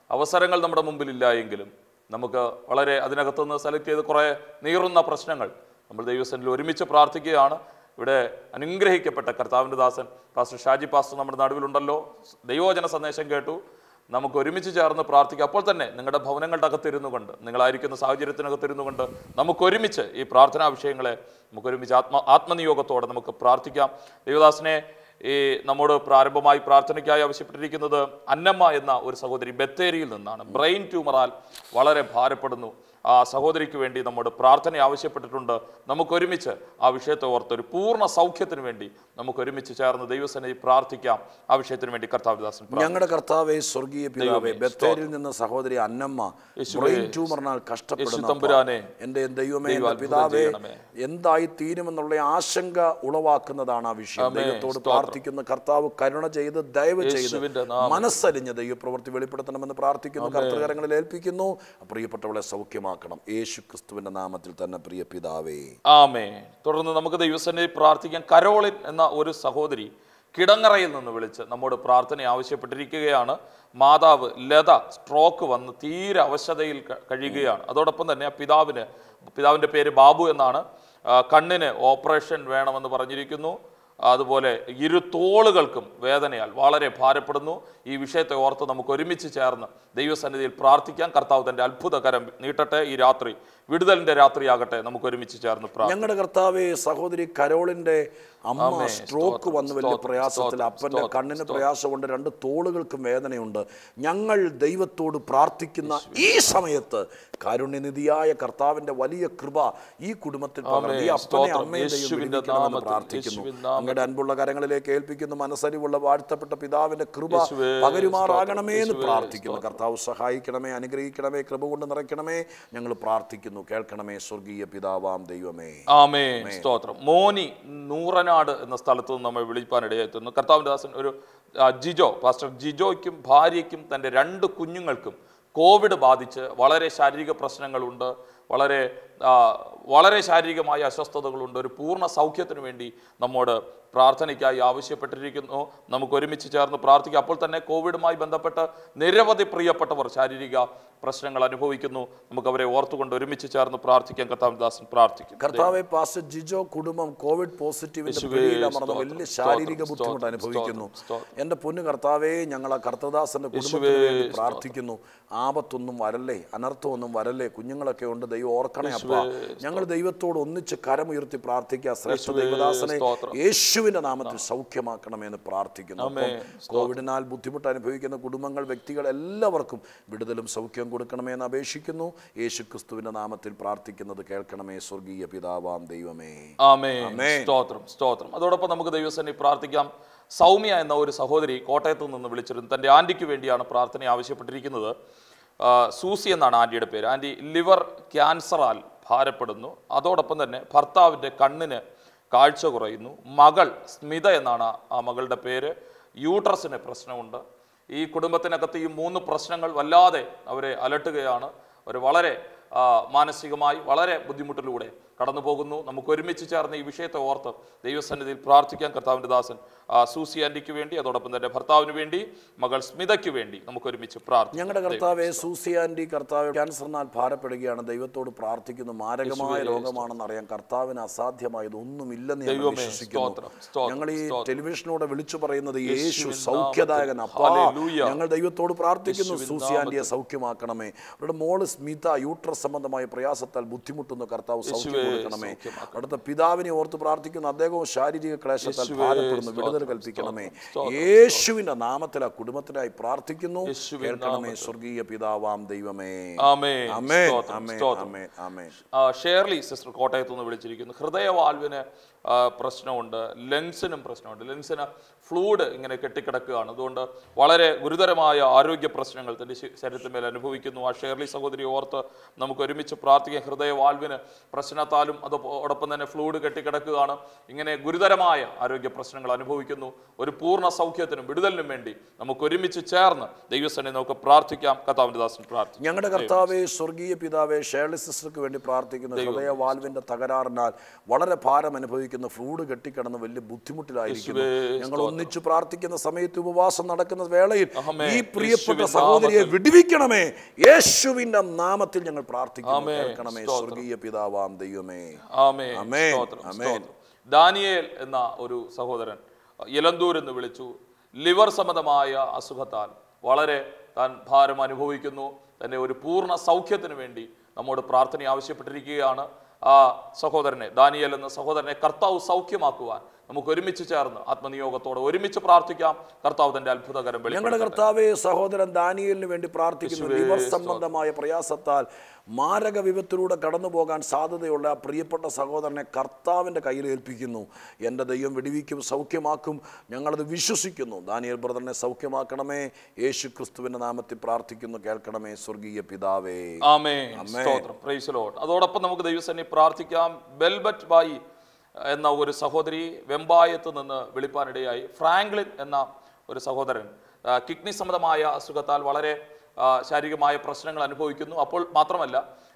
അവസരങ്ങൾ നമ്മുടെ മുമ്പിലില്ല എങ്കിലും നമുക്ക് വളരെ അതിനകത്തുനിന്ന് സെലക്ട് ചെയ്ത് കുറേ നീറുന്ന പ്രശ്നങ്ങൾ നമ്മൾ ദൈവസന്നിധിയിൽ ഒരുമിച്ച് പ്രാർത്ഥിക്കുകയാണ്. ഇവിടെ അനുഗ്രഹിക്കപ്പെട്ട കർത്താവിൻ്റെ ദാസൻ പാസ്റ്റർ ഷാജി പാസ്റ്റർ നമ്മുടെ നടുവിലുണ്ടല്ലോ. ദൈവവചന സന്ദേശം കേട്ടു. നമുക്ക് ഒരുമിച്ച് ചേർന്ന് പ്രാർത്ഥിക്കാം. അപ്പോൾ തന്നെ നിങ്ങളുടെ ഭവനങ്ങളുടെ അകത്തിരുന്നു കൊണ്ട്, നിങ്ങളായിരിക്കുന്ന സാഹചര്യത്തിനകത്തിരുന്നു കൊണ്ട് നമുക്കൊരുമിച്ച് ഈ പ്രാർത്ഥനാ വിഷയങ്ങളെ നമുക്കൊരുമിച്ച് ആത്മ ആത്മനിയോഗത്തോടെ നമുക്ക് പ്രാർത്ഥിക്കാം. ദൈവദാസനെ ഈ നമ്മോട് പ്രാരംഭമായി പ്രാർത്ഥനയ്ക്കായി ആവശ്യപ്പെട്ടിരിക്കുന്നത് അന്നമ്മ എന്ന ഒരു സഹോദരി ബത്തേരിയിൽ നിന്നാണ്. ബ്രെയിൻ ട്യൂമറാൽ വളരെ ഭാരപ്പെടുന്നു. ആ സഹോദരിക്ക് വേണ്ടി നമ്മോട് പ്രാർത്ഥന ആവശ്യപ്പെട്ടിട്ടുണ്ട്. നമുക്കൊരുമിച്ച് ആ വിഷയത്തെ ഓർത്ത് ഒരു പൂർണ്ണ സൗഖ്യത്തിന് വേണ്ടി നമുക്കൊരുമിച്ച് ചേർന്ന് ദൈവസന്നിധി പ്രാർത്ഥിക്കാം. ആ വിഷയത്തിന് വേണ്ടി കർത്താവ്ദാസൻ. ഞങ്ങളുടെ കർത്താവേ, സ്വർഗീയ പിതാവേ, ബത്തേരിയിൽ നിന്ന് സഹോദരി അന്നമ്മ ബ്രെയിൻ ട്യൂമറിനാൽ കഷ്ടപ്പെടുന്ന എൻ്റെ ദൈവമേ, പിതാവേ, എന്തായി തീരുമെന്നുള്ള ആശങ്ക ഉളവാക്കുന്നതാണ് ആ വിഷയം. ദൈവത്തോട് പ്രാർത്ഥിക്കുന്ന കർത്താവ് കരുണ ചെയ്ത് ദയവ് ചെയ്ത് മനസ്സലിഞ്ഞ് ദൈവപ്രവൃത്തി വെളിപ്പെടുത്തണമെന്ന് പ്രാർത്ഥിക്കുന്നു. കർത്തൃകരങ്ങളിൽ ഏൽപ്പിക്കുന്നു. പ്രിയപ്പെട്ടവളെ സൗഖ്യമാണ്. യേശു ക്രിസ്തുവിന്റെ നാമത്തിൽ തന്നെ, പ്രിയ പിതാവേ, ആമേൻ. തുടർന്ന് നമുക്ക് ദൈവസന്നിധി പ്രാർത്ഥിക്കാൻ കരോളിൻ എന്ന ഒരു സഹോദരി കിടങ്ങറയിൽ നിന്ന് വിളിച്ച് നമ്മോട് പ്രാർത്ഥന ആവശ്യപ്പെട്ടിരിക്കുകയാണ്. മാതാവ് ലത സ്ട്രോക്ക് വന്ന് തീരെ അവശതയിൽ കഴിയുകയാണ്. അതോടൊപ്പം തന്നെ പിതാവിന് പിതാവിൻ്റെ പേര് ബാബു എന്നാണ്. കണ്ണിന് ഓപ്പറേഷൻ വേണമെന്ന് പറഞ്ഞിരിക്കുന്നു. അതുപോലെ ഇരു തോളുകൾക്കും വേദനയാൽ വളരെ ഭാരപ്പെടുന്നു. ഈ വിഷയത്തെ ഓർത്ത് നമുക്ക് ഒരുമിച്ച് ചേർന്ന് ദൈവസന്നിധിയിൽ പ്രാർത്ഥിക്കാം. കർത്താവ് തൻ്റെ അത്ഭുതകരം നീട്ടട്ടെ. ഈ രാത്രി വിടുതലിൻ്റെ രാത്രിയാകട്ടെ. നമുക്ക് ഒരുമിച്ച് ചേർന്ന് പ്രാർത്ഥിക്കാം. ഞങ്ങളുടെ കർത്താവേ, സഹോദരി കരോളിൻ്റെ അമ്മ സ്ട്രോക്ക് വന്ന് വലിയ പ്രയാസത്തിൽ, അപ്പൻ്റെ കണ്ണിന് പ്രയാസമുണ്ട്, രണ്ട് തോളുകൾക്കും വേദനയുണ്ട്. ഞങ്ങൾ ദൈവത്തോട് പ്രാർത്ഥിക്കുന്ന ഈ സമയത്ത് കാരുണ്യനിധിയായ കർത്താവിൻ്റെ വലിയ കൃപ ഈ കുടുംബത്തിൽ ഈ അപ്പനെ അമ്മയും പ്രാർത്ഥിക്കുന്നു. അങ്ങയുടെ അൻപുള്ള കരങ്ങളിലേക്ക് ഏൽപ്പിക്കുന്നു. മനസ്സരിവുള്ള വാഴ്ത്തപ്പെട്ട പിതാവിൻ്റെ കൃപ പകരുമാറാകണമേ എന്ന് പ്രാർത്ഥിക്കുന്നു. കർത്താവ് സഹായിക്കണമേ, അനുഗ്രഹിക്കണമേ, കൃപ കൊണ്ട് നിറയ്ക്കണമേ. ഞങ്ങൾ പ്രാർത്ഥിക്കുന്നു. കേൾക്കണമേ സ്വർഗീയ പിതാവാം ദൈവമേ. ആമേൻ. സ്തോത്രം. മോനി നൂറനാട് എന്ന സ്ഥലത്ത് നിന്ന് നമ്മൾ വിളിപ്പാനിടയായിരുന്നു. കർത്താവിൻ്റെ ദാസൻ ഒരു ജിജോ പാസ്റ്റർ ജിജോയ്ക്കും ഭാര്യയ്ക്കും തൻ്റെ രണ്ട് കുഞ്ഞുങ്ങൾക്കും കോവിഡ് ബാധിച്ച് വളരെ ശാരീരിക പ്രശ്നങ്ങളുണ്ട്. വളരെ വളരെ ശാരീരികമായ അസ്വസ്ഥതകളുണ്ട്. ഒരു പൂർണ്ണ സൗഖ്യത്തിന് വേണ്ടി നമ്മോട് പ്രാർത്ഥനയ്ക്കായി ആവശ്യപ്പെട്ടിരിക്കുന്നു. നമുക്ക് ഒരുമിച്ച് ചേർന്ന് പ്രാർത്ഥിക്കാം. അപ്പോൾ തന്നെ കോവിഡുമായി ബന്ധപ്പെട്ട് നിരവധി പ്രിയപ്പെട്ടവർ ശാരീരിക പ്രശ്നങ്ങൾ അനുഭവിക്കുന്നു. നമുക്ക് അവരെ ഓർത്തുകൊണ്ട് ഒരുമിച്ച് ചേർന്ന് പ്രാർത്ഥിക്കാൻ കർത്താവ്ദാസൻ പ്രാർത്ഥിക്കും. കർത്താവെ, പാസ്റ്റർ ജിജോ കുടുംബം കോവിഡ് പോസിറ്റീവിന്റെ പിടിയിലമർന്ന് വലിയ ശാരീരിക ബുദ്ധിമുട്ട് അനുഭവിക്കുന്നു. എൻ്റെ പൊന്നു കർത്താവെ, ഞങ്ങൾ ആ കർത്തദാസന്റെ കുടുംബത്തിന് വേണ്ടി പ്രാർത്ഥിക്കുന്നു. ആപത്തൊന്നും വരല്ലേ, അനർത്ഥമൊന്നും വരല്ലേ. കുഞ്ഞുങ്ങളൊക്കെ ഉണ്ട്, ദൈവം ഓർക്കണേ അപ്പ. ഞങ്ങൾ ദൈവത്തോട് ഒന്നിച്ച് കരമുയർത്തി പ്രാർത്ഥിക്കുക. ശ്രേഷ്ഠ ദൈവദാസനെ യേശുവിന്റെ നാമത്തിൽ സൗഖ്യമാക്കണമെന്ന് പ്രാർത്ഥിക്കുന്നു. കോവിഡിനാൽ ബുദ്ധിമുട്ട് അനുഭവിക്കുന്ന കുടുംബങ്ങൾ, വ്യക്തികൾ എല്ലാവർക്കും വിടുതലും സൗഖ്യം കൊടുക്കണമെന്ന് അപേക്ഷിക്കുന്നു. യേശു ക്രിസ്തുവിന്റെ നാമത്തിൽ പ്രാർത്ഥിക്കുന്നത് കേൾക്കണമേ സ്വർഗീയ പിതാവാം ദൈവമേ. ആമേൻ. സ്തോത്രം, സ്തോത്രം. അതോടൊപ്പം നമുക്ക് ദൈവസന്നിധിയിൽ പ്രാർത്ഥിക്കാം. സൗമ്യ എന്ന ഒരു സഹോദരി കോട്ടയത്തു നിന്ന് വിളിച്ചിരുന്നു. തൻ്റെ ആൻറ്റിക്ക് വേണ്ടിയാണ് പ്രാർത്ഥന ആവശ്യപ്പെട്ടിരിക്കുന്നത്. സൂസി എന്നാണ് ആൻറ്റിയുടെ പേര്. ആൻറ്റി ലിവർ ക്യാൻസറാൽ ഭാരപ്പെടുന്നു. അതോടൊപ്പം തന്നെ ഭർത്താവിൻ്റെ കണ്ണിന് കാഴ്ച കുറയുന്നു. മകൾ സ്മിത എന്നാണ് ആ മകളുടെ പേര്. യൂട്രസിന് പ്രശ്നമുണ്ട്. ഈ കുടുംബത്തിനകത്ത് ഈ മൂന്ന് പ്രശ്നങ്ങൾ വല്ലാതെ അവരെ അലട്ടുകയാണ്. അവർ വളരെ മാനസികമായി വളരെ ബുദ്ധിമുട്ടിലൂടെ കടന്നു പോകുന്നു. നമുക്ക് ഒരുമിച്ച് ചേർന്ന് ഈ വിഷയത്തെ ഓർത്ത് ദൈവസന്നിധിയിൽ പ്രാർത്ഥിക്കാൻ. കർത്താവിൻ്റെ ദാസൻ സൂസി ആൻറ്റിക്ക് വേണ്ടി, അതോടൊപ്പം തന്നെ ഭർത്താവിന് വേണ്ടി, മകൾ സ്മിതയ്ക്ക് വേണ്ടി നമുക്ക് ഒരുമിച്ച് പ്രാർത്ഥിക്കാം. ഞങ്ങളുടെ കർത്താവെ, സൂസി ആൻറ്റി കർത്താവ് ക്യാൻസറിനാൽ ഭാരപ്പെടുകയാണ്. ദൈവത്തോട് പ്രാർത്ഥിക്കുന്നു. മാരകമായ രോഗമാണെന്ന് അറിയാം. കർത്താവിന് അസാധ്യമായത് ഒന്നുമില്ലെന്ന് ഞാൻ വിശ്വസിക്കുന്നു. ഞങ്ങൾ ഈ ടെലിവിഷനോടെ വിളിച്ചു പറയുന്നത് യേശു സൗഖ്യദായകൻ അപ്പാ. ഞങ്ങൾ ദൈവത്തോട് പ്രാർത്ഥിക്കുന്നു. സൂസി ആൻറ്റിയെ സൗഖ്യമാക്കണമേ. അവരുടെ മോള് സ്മിത യൂട്രസ് സംബന്ധമായ പ്രയാസത്താൽ ബുദ്ധിമുട്ടുന്ന കർത്താവ് സൗഖ്യം കൊടുക്കണമേ. അടുത്ത പിതാവിനെ ഓർത്ത് പ്രാർത്ഥിക്കുന്നു. അദ്ദേഹവും ശാരീരിക ക്ലേശത്താൽ ഭാരപ്പെടുന്നു. വിടുതൽ കൽപ്പിക്കണമേ. യേശുവിന്റെ നാമത്തിൽ ആ കുടുംബത്തിനായി പ്രാർത്ഥിക്കുന്നു. കേൾക്കണമേ സ്വർഗീയ പിതാവാം ദൈവമേ. ഷേർലി സിസ്റ്റർ കോട്ടയത്തു നിന്ന് വിളിച്ചിരിക്കുന്നു. ഹൃദയവാൽവിന് പ്രശ്നമുണ്ട്, ലങ്സിനും പ്രശ്നമുണ്ട്. ലങ്സിന് ഫ്ലൂയിഡ് ഇങ്ങനെ കെട്ടിക്കിടക്കുകയാണ്. അതുകൊണ്ട് വളരെ ഗുരുതരമായ ആരോഗ്യ പ്രശ്നങ്ങൾ തൻ്റെ ശരീരത്തിന്മേൽ അനുഭവിക്കുന്നു. ആ ഷേർലി സഹോദരി ഓർത്ത് നമുക്ക് ഒരുമിച്ച് പ്രാർത്ഥിക്കാം. ഹൃദയവാൽവിന് പ്രശ്നത്താൽ കാരണത്താലും അതോടൊപ്പം തന്നെ ഫ്ലൂയിഡ് കെട്ടിക്കിടക്കുകയാണ്. ഇങ്ങനെ ഗുരുതരമായ ആരോഗ്യ പ്രശ്നങ്ങൾ അനുഭവിക്കുന്നു. ഒരു പൂർണ്ണ സൗഖ്യത്തിനും വിടുതലിനും വേണ്ടി നമുക്ക് ഒരുമിച്ച് ചേർന്ന് ദൈവസന്നിധിയിൽ നമുക്ക് പ്രാർത്ഥിക്കാം. കർത്താവിന്റെ ദാസൻ പ്രാർത്ഥിക്കും. ഞങ്ങളുടെ കർത്താവേ, സ്വർഗീയ പിതാവേ, ഷേർലി സിസ്റ്റർക്ക് വേണ്ടി പ്രാർത്ഥിക്കുന്നു. ഹൃദയ വാൽവിന്റെ തകരാറിനാൽ വളരെ ഭാരം അനുഭവിക്കുന്ന, ഫ്ലൂയിഡ് കെട്ടിക്കിടന്ന് വലിയ ബുദ്ധിമുട്ടിലായിരിക്കുന്നു. ഞങ്ങൾ ഒന്നിച്ചു പ്രാർത്ഥിക്കുന്ന സമയത്ത്, ഉപവാസം നടക്കുന്ന വേളയിൽ ഈ പ്രിയപ്പെട്ട സഹോദരിയെ വിടുവിക്കണമേ. യേശുവിന്റെ നാമത്തിൽ ഞങ്ങൾ പ്രാർത്ഥിക്കുന്നു. കേൾക്കണമേ സ്വർഗീയ പിതാവാം ദൈവമേ. ആമേൻ. ആമേൻ. ദാനിയേൽ എന്ന ഒരു സഹോദരൻ യലന്തൂർ എന്ന് വിളിച്ചു. ലിവർ സംബന്ധമായ അസുഖത്താൽ വളരെ താൻ ഭാരം അനുഭവിക്കുന്നു. തന്നെ ഒരു പൂർണ്ണ സൗഖ്യത്തിന് വേണ്ടി നമ്മോട് പ്രാർത്ഥന ആവശ്യപ്പെട്ടിരിക്കുകയാണ്. ആ സഹോദരനെ, ദാനിയേൽ എന്ന സഹോദരനെ കർത്താവ് സൗഖ്യമാക്കുവാൻ നമുക്ക് ഒരുമിച്ച് ചേർന്ന് ആത്മനിയോഗത്തോടെ ഒരുമിച്ച് പ്രാർത്ഥിക്കാം. കർത്താവ് തന്റെ അത്ഭുതകരം വെളിപ്പെടുത്തട്ടെ. ഞങ്ങളുടെ കർത്താവേ, സഹോദരൻ ദാനിയേലിന് വേണ്ടി പ്രാർത്ഥിക്കുന്നു. ലിവർ സംബന്ധമായ പ്രയാസത്താൽ മാരക വിപത്തിലൂടെ കടന്നു പോകാൻ സാധ്യതയുള്ള ആ പ്രിയപ്പെട്ട സഹോദരനെ കർത്താവിൻ്റെ കയ്യിൽ ഏൽപ്പിക്കുന്നു. എൻ്റെ ദൈവം വിടുവിക്കും, സൗഖ്യമാക്കും. ഞങ്ങളത് വിശ്വസിക്കുന്നു. ദാനിയേൽ ബ്രദറിനെ സൗഖ്യമാക്കണമേ. യേശു ക്രിസ്തുവിന്റെ നാമത്തിൽ പ്രാർത്ഥിക്കുന്നു. കേൾക്കണമേ സ്വർഗീയ പിതാവേ. ആമേൻ. സ്തോത്രം. Praise the lord. അതോടൊപ്പം നമുക്ക് ദൈവസന്നിധിയിൽ പ്രാർത്ഥിക്കാം. ബെൽബറ്റ് ബായി എന്ന ഒരു സഹോദരി വെമ്പായത്ത് നിന്ന് വിളിപ്പാനിടയായി. ഫ്രാങ്ക്ലിൻ എന്ന ഒരു സഹോദരൻ കിഡ്നി സംബന്ധമായ അസുഖത്താൽ വളരെ ശാരീരികമായ പ്രശ്നങ്ങൾ അനുഭവിക്കുന്നു. അപ്പോൾ മാത്രമല്ല,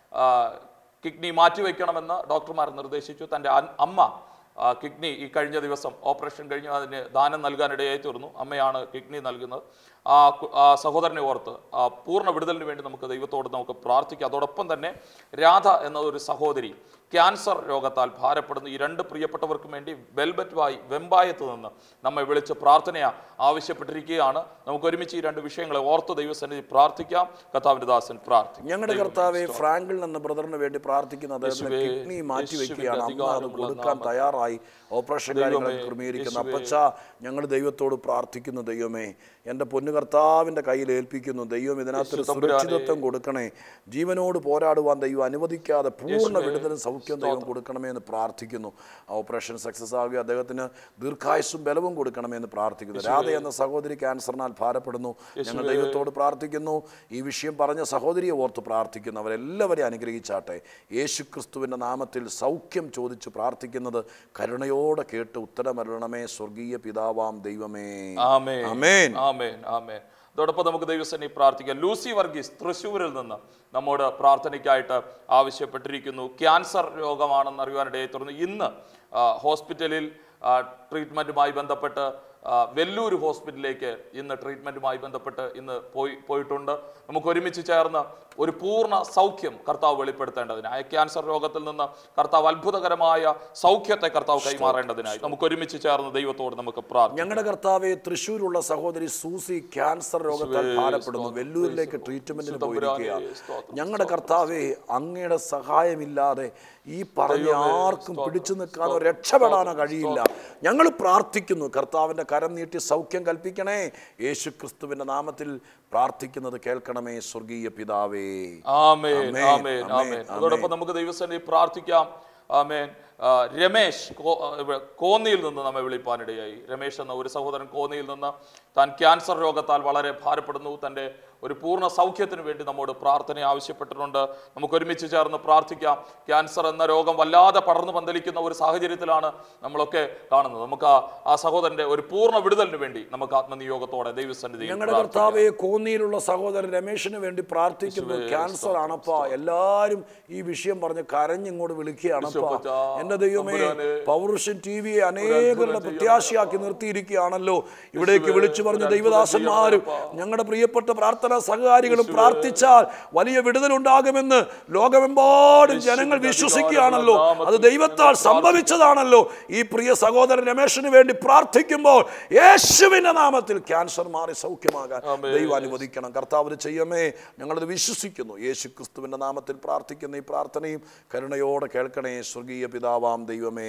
കിഡ്നി മാറ്റിവെക്കണമെന്ന് ഡോക്ടർമാർ നിർദ്ദേശിച്ചു. തൻ്റെ അമ്മ കിഡ്നി ഈ കഴിഞ്ഞ ദിവസം ഓപ്പറേഷൻ കഴിഞ്ഞ് അതിന് ദാനം നൽകാനിടയായി തീർന്നു. അമ്മയാണ് കിഡ്നി നൽകുന്നത്. ആ ആ സഹോദരനെ ഓർത്ത് ആ പൂർണ്ണ വിടുതലിന് വേണ്ടി നമുക്ക് ദൈവത്തോട് നമുക്ക് പ്രാർത്ഥിക്കാം. അതോടൊപ്പം തന്നെ രാധ എന്ന ഒരു സഹോദരി ക്യാൻസർ രോഗത്താൽ ഭാരപ്പെടുന്നു. ഈ രണ്ട് പ്രിയപ്പെട്ടവർക്കും വേണ്ടി വെൽബറ്റ് വായി വെമ്പായത്ത് നിന്ന് നമ്മെ വിളിച്ച് പ്രാർത്ഥനയാ ആവശ്യപ്പെട്ടിരിക്കുകയാണ്. നമുക്ക് ഒരുമിച്ച് ഈ രണ്ട് വിഷയങ്ങളെ ഓർത്ത് ദൈവസന്നിധി പ്രാർത്ഥിക്കാം. കർത്താവിന്റെ ദാസൻ പ്രാർത്ഥിക്കും. ഞങ്ങളുടെ കർത്താവേ, ഫ്രാങ്കിൾ എന്ന ബ്രദറിന് വേണ്ടി പ്രാർത്ഥിക്കുന്ന അദ്ദേഹത്തിന് കിഡ്നി മാറ്റി വെക്കുകയാണ്. അമ്മ അത് കൊടുക്കാൻ തയ്യാറായി. ഓപ്പറേഷൻ കാര്യങ്ങൾ ക്രമീകരിക്കുന്നു. അപ്പച്ച, ഞങ്ങൾ ദൈവത്തോട് പ്രാർത്ഥിക്കുന്നു. ദൈവമേ, എൻ്റെ പൊന്നു കർത്താവിൻ്റെ കയ്യിൽ ഏൽപ്പിക്കുന്നു. ദൈവം ഇതിനകത്തൊരു സുരക്ഷിതത്വം കൊടുക്കണേ. ജീവനോട് പോരാടുവാൻ ദൈവം അനുവദിക്കാതെ പൂർണ്ണ വിടുതലും സൗഖ്യം ദൈവം കൊടുക്കണമേ എന്ന് പ്രാർത്ഥിക്കുന്നു. ഓപ്പറേഷൻ സക്സസ് ആകുക, അദ്ദേഹത്തിന് ദീർഘായുസ്സും ബലവും കൊടുക്കണമേ എന്ന് പ്രാർത്ഥിക്കുന്നു. രാധ എന്ന സഹോദരി ക്യാൻസറിനാൽ ഭാരപ്പെടുന്നു. ഞങ്ങൾ ദൈവത്തോട് പ്രാർത്ഥിക്കുന്നു. ഈ വിഷയം പറഞ്ഞ സഹോദരിയെ ഓർത്ത് പ്രാർത്ഥിക്കുന്നു. അവരെല്ലാവരെയും അനുഗ്രഹിച്ചാട്ടെ. യേശു ക്രിസ്തുവിൻ്റെ നാമത്തിൽ സൗഖ്യം ചോദിച്ച് പ്രാർത്ഥിക്കുന്നത് കരുണയോടെ കേട്ട് ഉത്തരമരുളണമേ സ്വർഗീയ പിതാവാം ദൈവമേ. ആമേൻ. ആമേൻ. ആമേൻ. ആമേൻ. അതോടൊപ്പം നമുക്ക് ദൈവസന്നിധി പ്രാർത്ഥിക്കാം. ലൂസി വർഗീസ് തൃശ്ശൂരിൽ നിന്ന് നമ്മോട് പ്രാർത്ഥനയ്ക്കായിട്ട് ആവശ്യപ്പെട്ടിരിക്കുന്നു. ക്യാൻസർ രോഗമാണെന്ന് അറിയുവാനിടയെ തുടർന്ന് ഇന്ന് ഹോസ്പിറ്റലിൽ ട്രീറ്റ്മെൻറ്റുമായി ബന്ധപ്പെട്ട് വെല്ലൂർ ഹോസ്പിറ്റലിലേക്ക് ഇന്ന് ട്രീറ്റ്മെൻറ്റുമായി ബന്ധപ്പെട്ട് ഇന്ന് പോയി പോയിട്ടുണ്ട്. നമുക്ക് ഒരുമിച്ച് ചേർന്ന് ഒരു പൂർണ്ണ സൗഖ്യം കർത്താവ് വെളിപ്പെടുത്തേണ്ടതിനായി, ക്യാൻസർ രോഗത്തിൽ നിന്ന് കർത്താവ് അത്ഭുതകരമായ സൗഖ്യത്തെ കർത്താവ് കൈമാറേണ്ടതിനായി നമുക്ക് ഒരുമിച്ച് ചേർന്ന് ദൈവത്തോട് നമുക്ക് പ്രാർത്ഥിക്കാം. ഞങ്ങളുടെ കർത്താവെ, തൃശ്ശൂരുള്ള സഹോദരി സൂസി ക്യാൻസർ രോഗത്താൽ ഭാരപ്പെടുന്നു. വെല്ലൂരിലേക്ക് ട്രീറ്റ്മെന്റിന് പോയിരിക്കുകയാണ്. ഞങ്ങളുടെ കർത്താവെ, അങ്ങയുടെ സഹായമില്ലാതെ ഈ പറഞ്ഞ ആർക്കും പിടിച്ചു നിൽക്കാനോ രക്ഷപ്പെടാനോ കഴിയില്ല. ഞങ്ങൾ പ്രാർത്ഥിക്കുന്നു. കർത്താവിൻ്റെ കരം നീട്ടി സൗഖ്യം കൽപ്പിക്കണേ. യേശു ക്രിസ്തുവിന്റെ നാമത്തിൽ പ്രാർത്ഥിക്കുന്നത് കേൾക്കണമേ സ്വർഗീയ പിതാവേ. ആമേൻ. ആമേൻ. ആമേൻ. അതോടൊപ്പം നമുക്ക് ദൈവസന്നിധിയിൽ പ്രാർത്ഥിക്കാം. ആമേൻ. രമേശ് കോന്നിയിൽ നിന്ന് നമ്മെ വിളിപ്പാനിടയായി. രമേശ് എന്ന ഒരു സഹോദരൻ കോന്നിയിൽ നിന്ന് താൻ ക്യാൻസർ രോഗത്താൽ വളരെ ഭാരപ്പെടുന്നു. തൻ്റെ ഒരു പൂർണ്ണ സൗഖ്യത്തിന് വേണ്ടി നമ്മോട് പ്രാർത്ഥന ആവശ്യപ്പെട്ടിട്ടുണ്ട്. നമുക്ക് ഒരുമിച്ച് ചേർന്ന് പ്രാർത്ഥിക്കാം. ക്യാൻസർ എന്ന രോഗം വല്ലാതെ പടർന്നു പന്തലിക്കുന്ന ഒരു സാഹചര്യത്തിലാണ് നമ്മളൊക്കെ കാണുന്നത്. നമുക്ക് ആ സഹോദരന്റെ ഒരു പൂർണ്ണ വിടുതലിന് വേണ്ടി നമുക്ക് ആത്മനിയോഗത്തോടെ ദൈവസന്നിധിയിൽ ഞങ്ങളുടെ കർത്താവേ, കോന്നിയിലുള്ള സഹോദരൻ രമേശിന് വേണ്ടി പ്രാർത്ഥിക്കുന്നു. ക്യാൻസർ ആണപ്പാ. എല്ലാവരും ഈ വിഷയം പറഞ്ഞ് കരഞ്ഞിങ്ങോട്ട് വിളിക്കുകയാണപ്പാ. എന്റെ ദൈവമേ, പവർവിഷൻ ടി വിയെ അനേകരുടെ പ്രത്യാശയാക്കി നിർത്തിയിരിക്കുകയാണല്ലോ. ഇവിടേക്ക് വിളിച്ചു പറഞ്ഞ ദൈവദാസന്മാരും ഞങ്ങളുടെ പ്രിയപ്പെട്ട പ്രാർത്ഥന സഹകാരികളും പ്രാർത്ഥിച്ചാൽ വലിയ വിടുതലുണ്ടാകുമെന്ന് ലോകമെമ്പാടും ജനങ്ങൾ വിശ്വസിക്കുകയാണല്ലോ. അത് ദൈവത്താൽ സംഭവിച്ചതാണല്ലോ. ഈ പ്രിയ സഹോദരൻ രമേശിന് വേണ്ടി പ്രാർത്ഥിക്കുമ്പോൾ യേശുവിന്റെ നാമത്തിൽ ക്യാൻസർ മാറി സൗഖ്യമാകാൻ ദൈവം അനുവദിക്കണം. കർത്താവ് ചെയ്യമേ, ഞങ്ങളത് വിശ്വസിക്കുന്നു. യേശു ക്രിസ്തുവിന്റെ നാമത്തിൽ പ്രാർത്ഥിക്കുന്ന ഈ പ്രാർത്ഥനയും കരുണയോടെ കേൾക്കണേ സ്വർഗീയ പിതാവാം ദൈവമേ.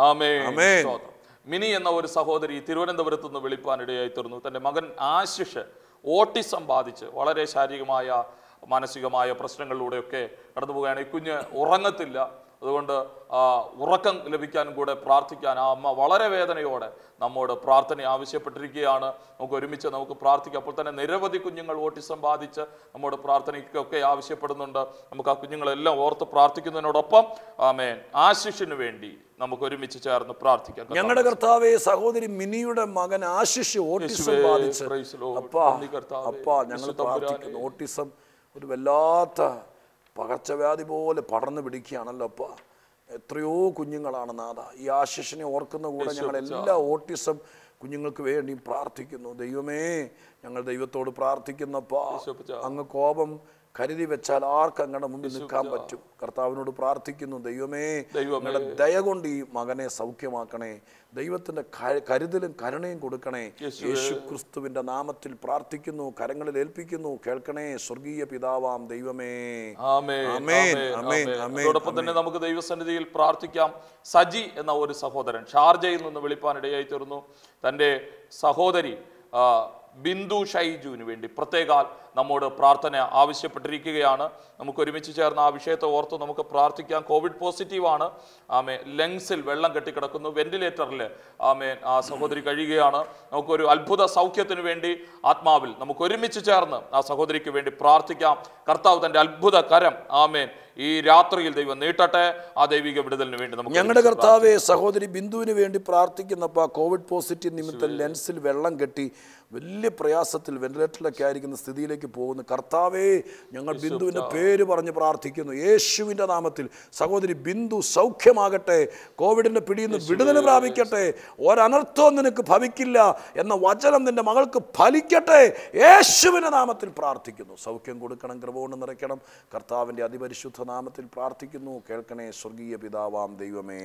ആമേൻ. മിനി എന്ന ഒരു സഹോദരി തിരുവനന്തപുരത്ത് നിന്ന് വിളിപ്പാനിടയായി തീർന്നു. തൻ്റെ മകൻ ആശിഷ് ഓട്ടിസം ബാധിച്ച് വളരെ ശാരീരികമായ മാനസികമായ പ്രശ്നങ്ങളിലൂടെയൊക്കെ കടന്നു പോവുകയാണ്. ഈ കുഞ്ഞ് ഉറങ്ങത്തില്ല. അതുകൊണ്ട് ഉറക്കം ലഭിക്കാനും കൂടെ പ്രാർത്ഥിക്കാൻ ആ അമ്മ വളരെ വേദനയോടെ നമ്മോട് പ്രാർത്ഥന ആവശ്യപ്പെട്ടിരിക്കുകയാണ്. നമുക്ക് ഒരുമിച്ച് നമുക്ക് പ്രാർത്ഥിക്കാം. അപ്പോൾ തന്നെ നിരവധി കുഞ്ഞുങ്ങൾ ഓട്ടിസം ബാധിച്ച് നമ്മോട് പ്രാർത്ഥനയ്ക്കൊക്കെ ആവശ്യപ്പെടുന്നുണ്ട്. നമുക്ക് ആ കുഞ്ഞുങ്ങളെല്ലാം ഓർത്ത് പ്രാർത്ഥിക്കുന്നതിനോടൊപ്പം ആമേൻ ആശിഷിന് വേണ്ടി നമുക്ക് ഒരുമിച്ച് ചേർന്ന് പ്രാർത്ഥിക്കാം. ഞങ്ങളുടെ കർത്താവേ, സഹോദരി മിനിയുടെ മകൻ ആശിഷ് ഓട്ടിസം ബാധിച്ച് അപ്പാ അപ്പാ ഞങ്ങൾ പ്രാർത്ഥിക്കുന്നു. ഓട്ടിസം ഒരു വല്ലാത്ത പകർച്ചവ്യാധി പോലെ പടർന്നു പിടിക്കുകയാണല്ലോ അപ്പാ. എത്രയോ കുഞ്ഞുങ്ങളാണ് നാഥ. ഈ ആശിഷിനെ ഓർക്കുന്ന കൂടെ ഞങ്ങൾ എല്ലാ ഓട്ടിസം കുഞ്ഞുങ്ങൾക്ക് വേണ്ടി പ്രാർത്ഥിക്കുന്നു. ദൈവമേ, ഞങ്ങൾ ദൈവത്തോട് പ്രാർത്ഥിക്കുന്നപ്പാ. അങ്ങ് കോപം കരുതി വെച്ചാൽ ആർക്ക് അങ്ങയുടെ മുമ്പിൽ നിൽക്കാൻ പറ്റും? കർത്താവിനോട് പ്രാർത്ഥിക്കുന്നു. ദൈവമേ, നിങ്ങളുടെ ദയ കൊണ്ട് ഈ മകനെ സൗഖ്യമാക്കണേ. ദൈവത്തിന്റെ കരുതലും കരുണയും കൊടുക്കണേ. യേശു ക്രിസ്തുവിന്റെ നാമത്തിൽ പ്രാർത്ഥിക്കുന്നു, കരങ്ങളിൽ ഏൽപ്പിക്കുന്നു. കേൾക്കണേ സ്വർഗീയ പിതാവാം ദൈവമേ. അതോടൊപ്പം തന്നെ നമുക്ക് ദൈവസന്നിധിയിൽ പ്രാർത്ഥിക്കാം. സജി എന്ന ഒരു സഹോദരൻ ഷാർജയിൽ നിന്ന് വിളിപ്പാനിടയായി തീർന്നു. തൻ്റെ സഹോദരി ബിന്ദു ഷൈജുവിന് വേണ്ടി പ്രത്യേകാൽ നമ്മോട് പ്രാർത്ഥന ആവശ്യപ്പെട്ടിരിക്കുകയാണ്. നമുക്ക് ഒരുമിച്ച് ചേർന്ന് ആ വിഷയത്തെ ഓർത്ത് നമുക്ക് പ്രാർത്ഥിക്കാം. കോവിഡ് പോസിറ്റീവാണ്. ആമേ ലങ്സിൽ വെള്ളം കെട്ടിക്കിടക്കുന്നു. വെന്റിലേറ്ററിൽ ആമേ ആ സഹോദരി കഴിയുകയാണ്. നമുക്കൊരു അത്ഭുത സൗഖ്യത്തിന് വേണ്ടി ആത്മാവിൽ നമുക്ക് ഒരുമിച്ച് ചേർന്ന് ആ സഹോദരിക്ക് വേണ്ടി പ്രാർത്ഥിക്കാം. കർത്താവ് തൻ്റെ അത്ഭുത കരം ആമേൻ ഈ രാത്രിയിൽ ദൈവം നീട്ടട്ടെ. ആ ദൈവിക വിടുതലിന് വേണ്ടി നമുക്ക് ഞങ്ങളുടെ കർത്താവെ, സഹോദരി ബിന്ദുവിന് വേണ്ടി പ്രാർത്ഥിക്കുന്നപ്പോൾ കോവിഡ് പോസിറ്റീവ് നിമിത്തം ലെൻസിൽ വെള്ളം കെട്ടി വലിയ പ്രയാസത്തിൽ വെന്റിലേറ്ററിലൊക്കെ ആയിരിക്കുന്ന സ്ഥിതിയിലേക്ക് പോകുന്നു. കർത്താവേ, ഞങ്ങൾ ബിന്ദുവിൻ്റെ പേര് പറഞ്ഞ് പ്രാർത്ഥിക്കുന്നു. യേശുവിൻ്റെ നാമത്തിൽ സഹോദരി ബിന്ദു സൗഖ്യമാകട്ടെ. കോവിഡിൻ്റെ പിടിയിൽ നിന്ന് വിടുതൽ പ്രാപിക്കട്ടെ. ഒരനർത്ഥവും നിനക്ക് ഭവിക്കില്ല എന്ന വചനം നിന്റെ മകൾക്ക് ഫലിക്കട്ടെ. യേശുവിൻ്റെ നാമത്തിൽ പ്രാർത്ഥിക്കുന്നു. സൗഖ്യം കൊടുക്കണം, കൃപ കൊണ്ട് നിറയ്ക്കണം. കർത്താവിൻ്റെ അതിപരിശുദ്ധ നാമത്തിൽ പ്രാർത്ഥിക്കുന്നു. കേൾക്കണേ സ്വർഗീയ പിതാവാം ദൈവമേ.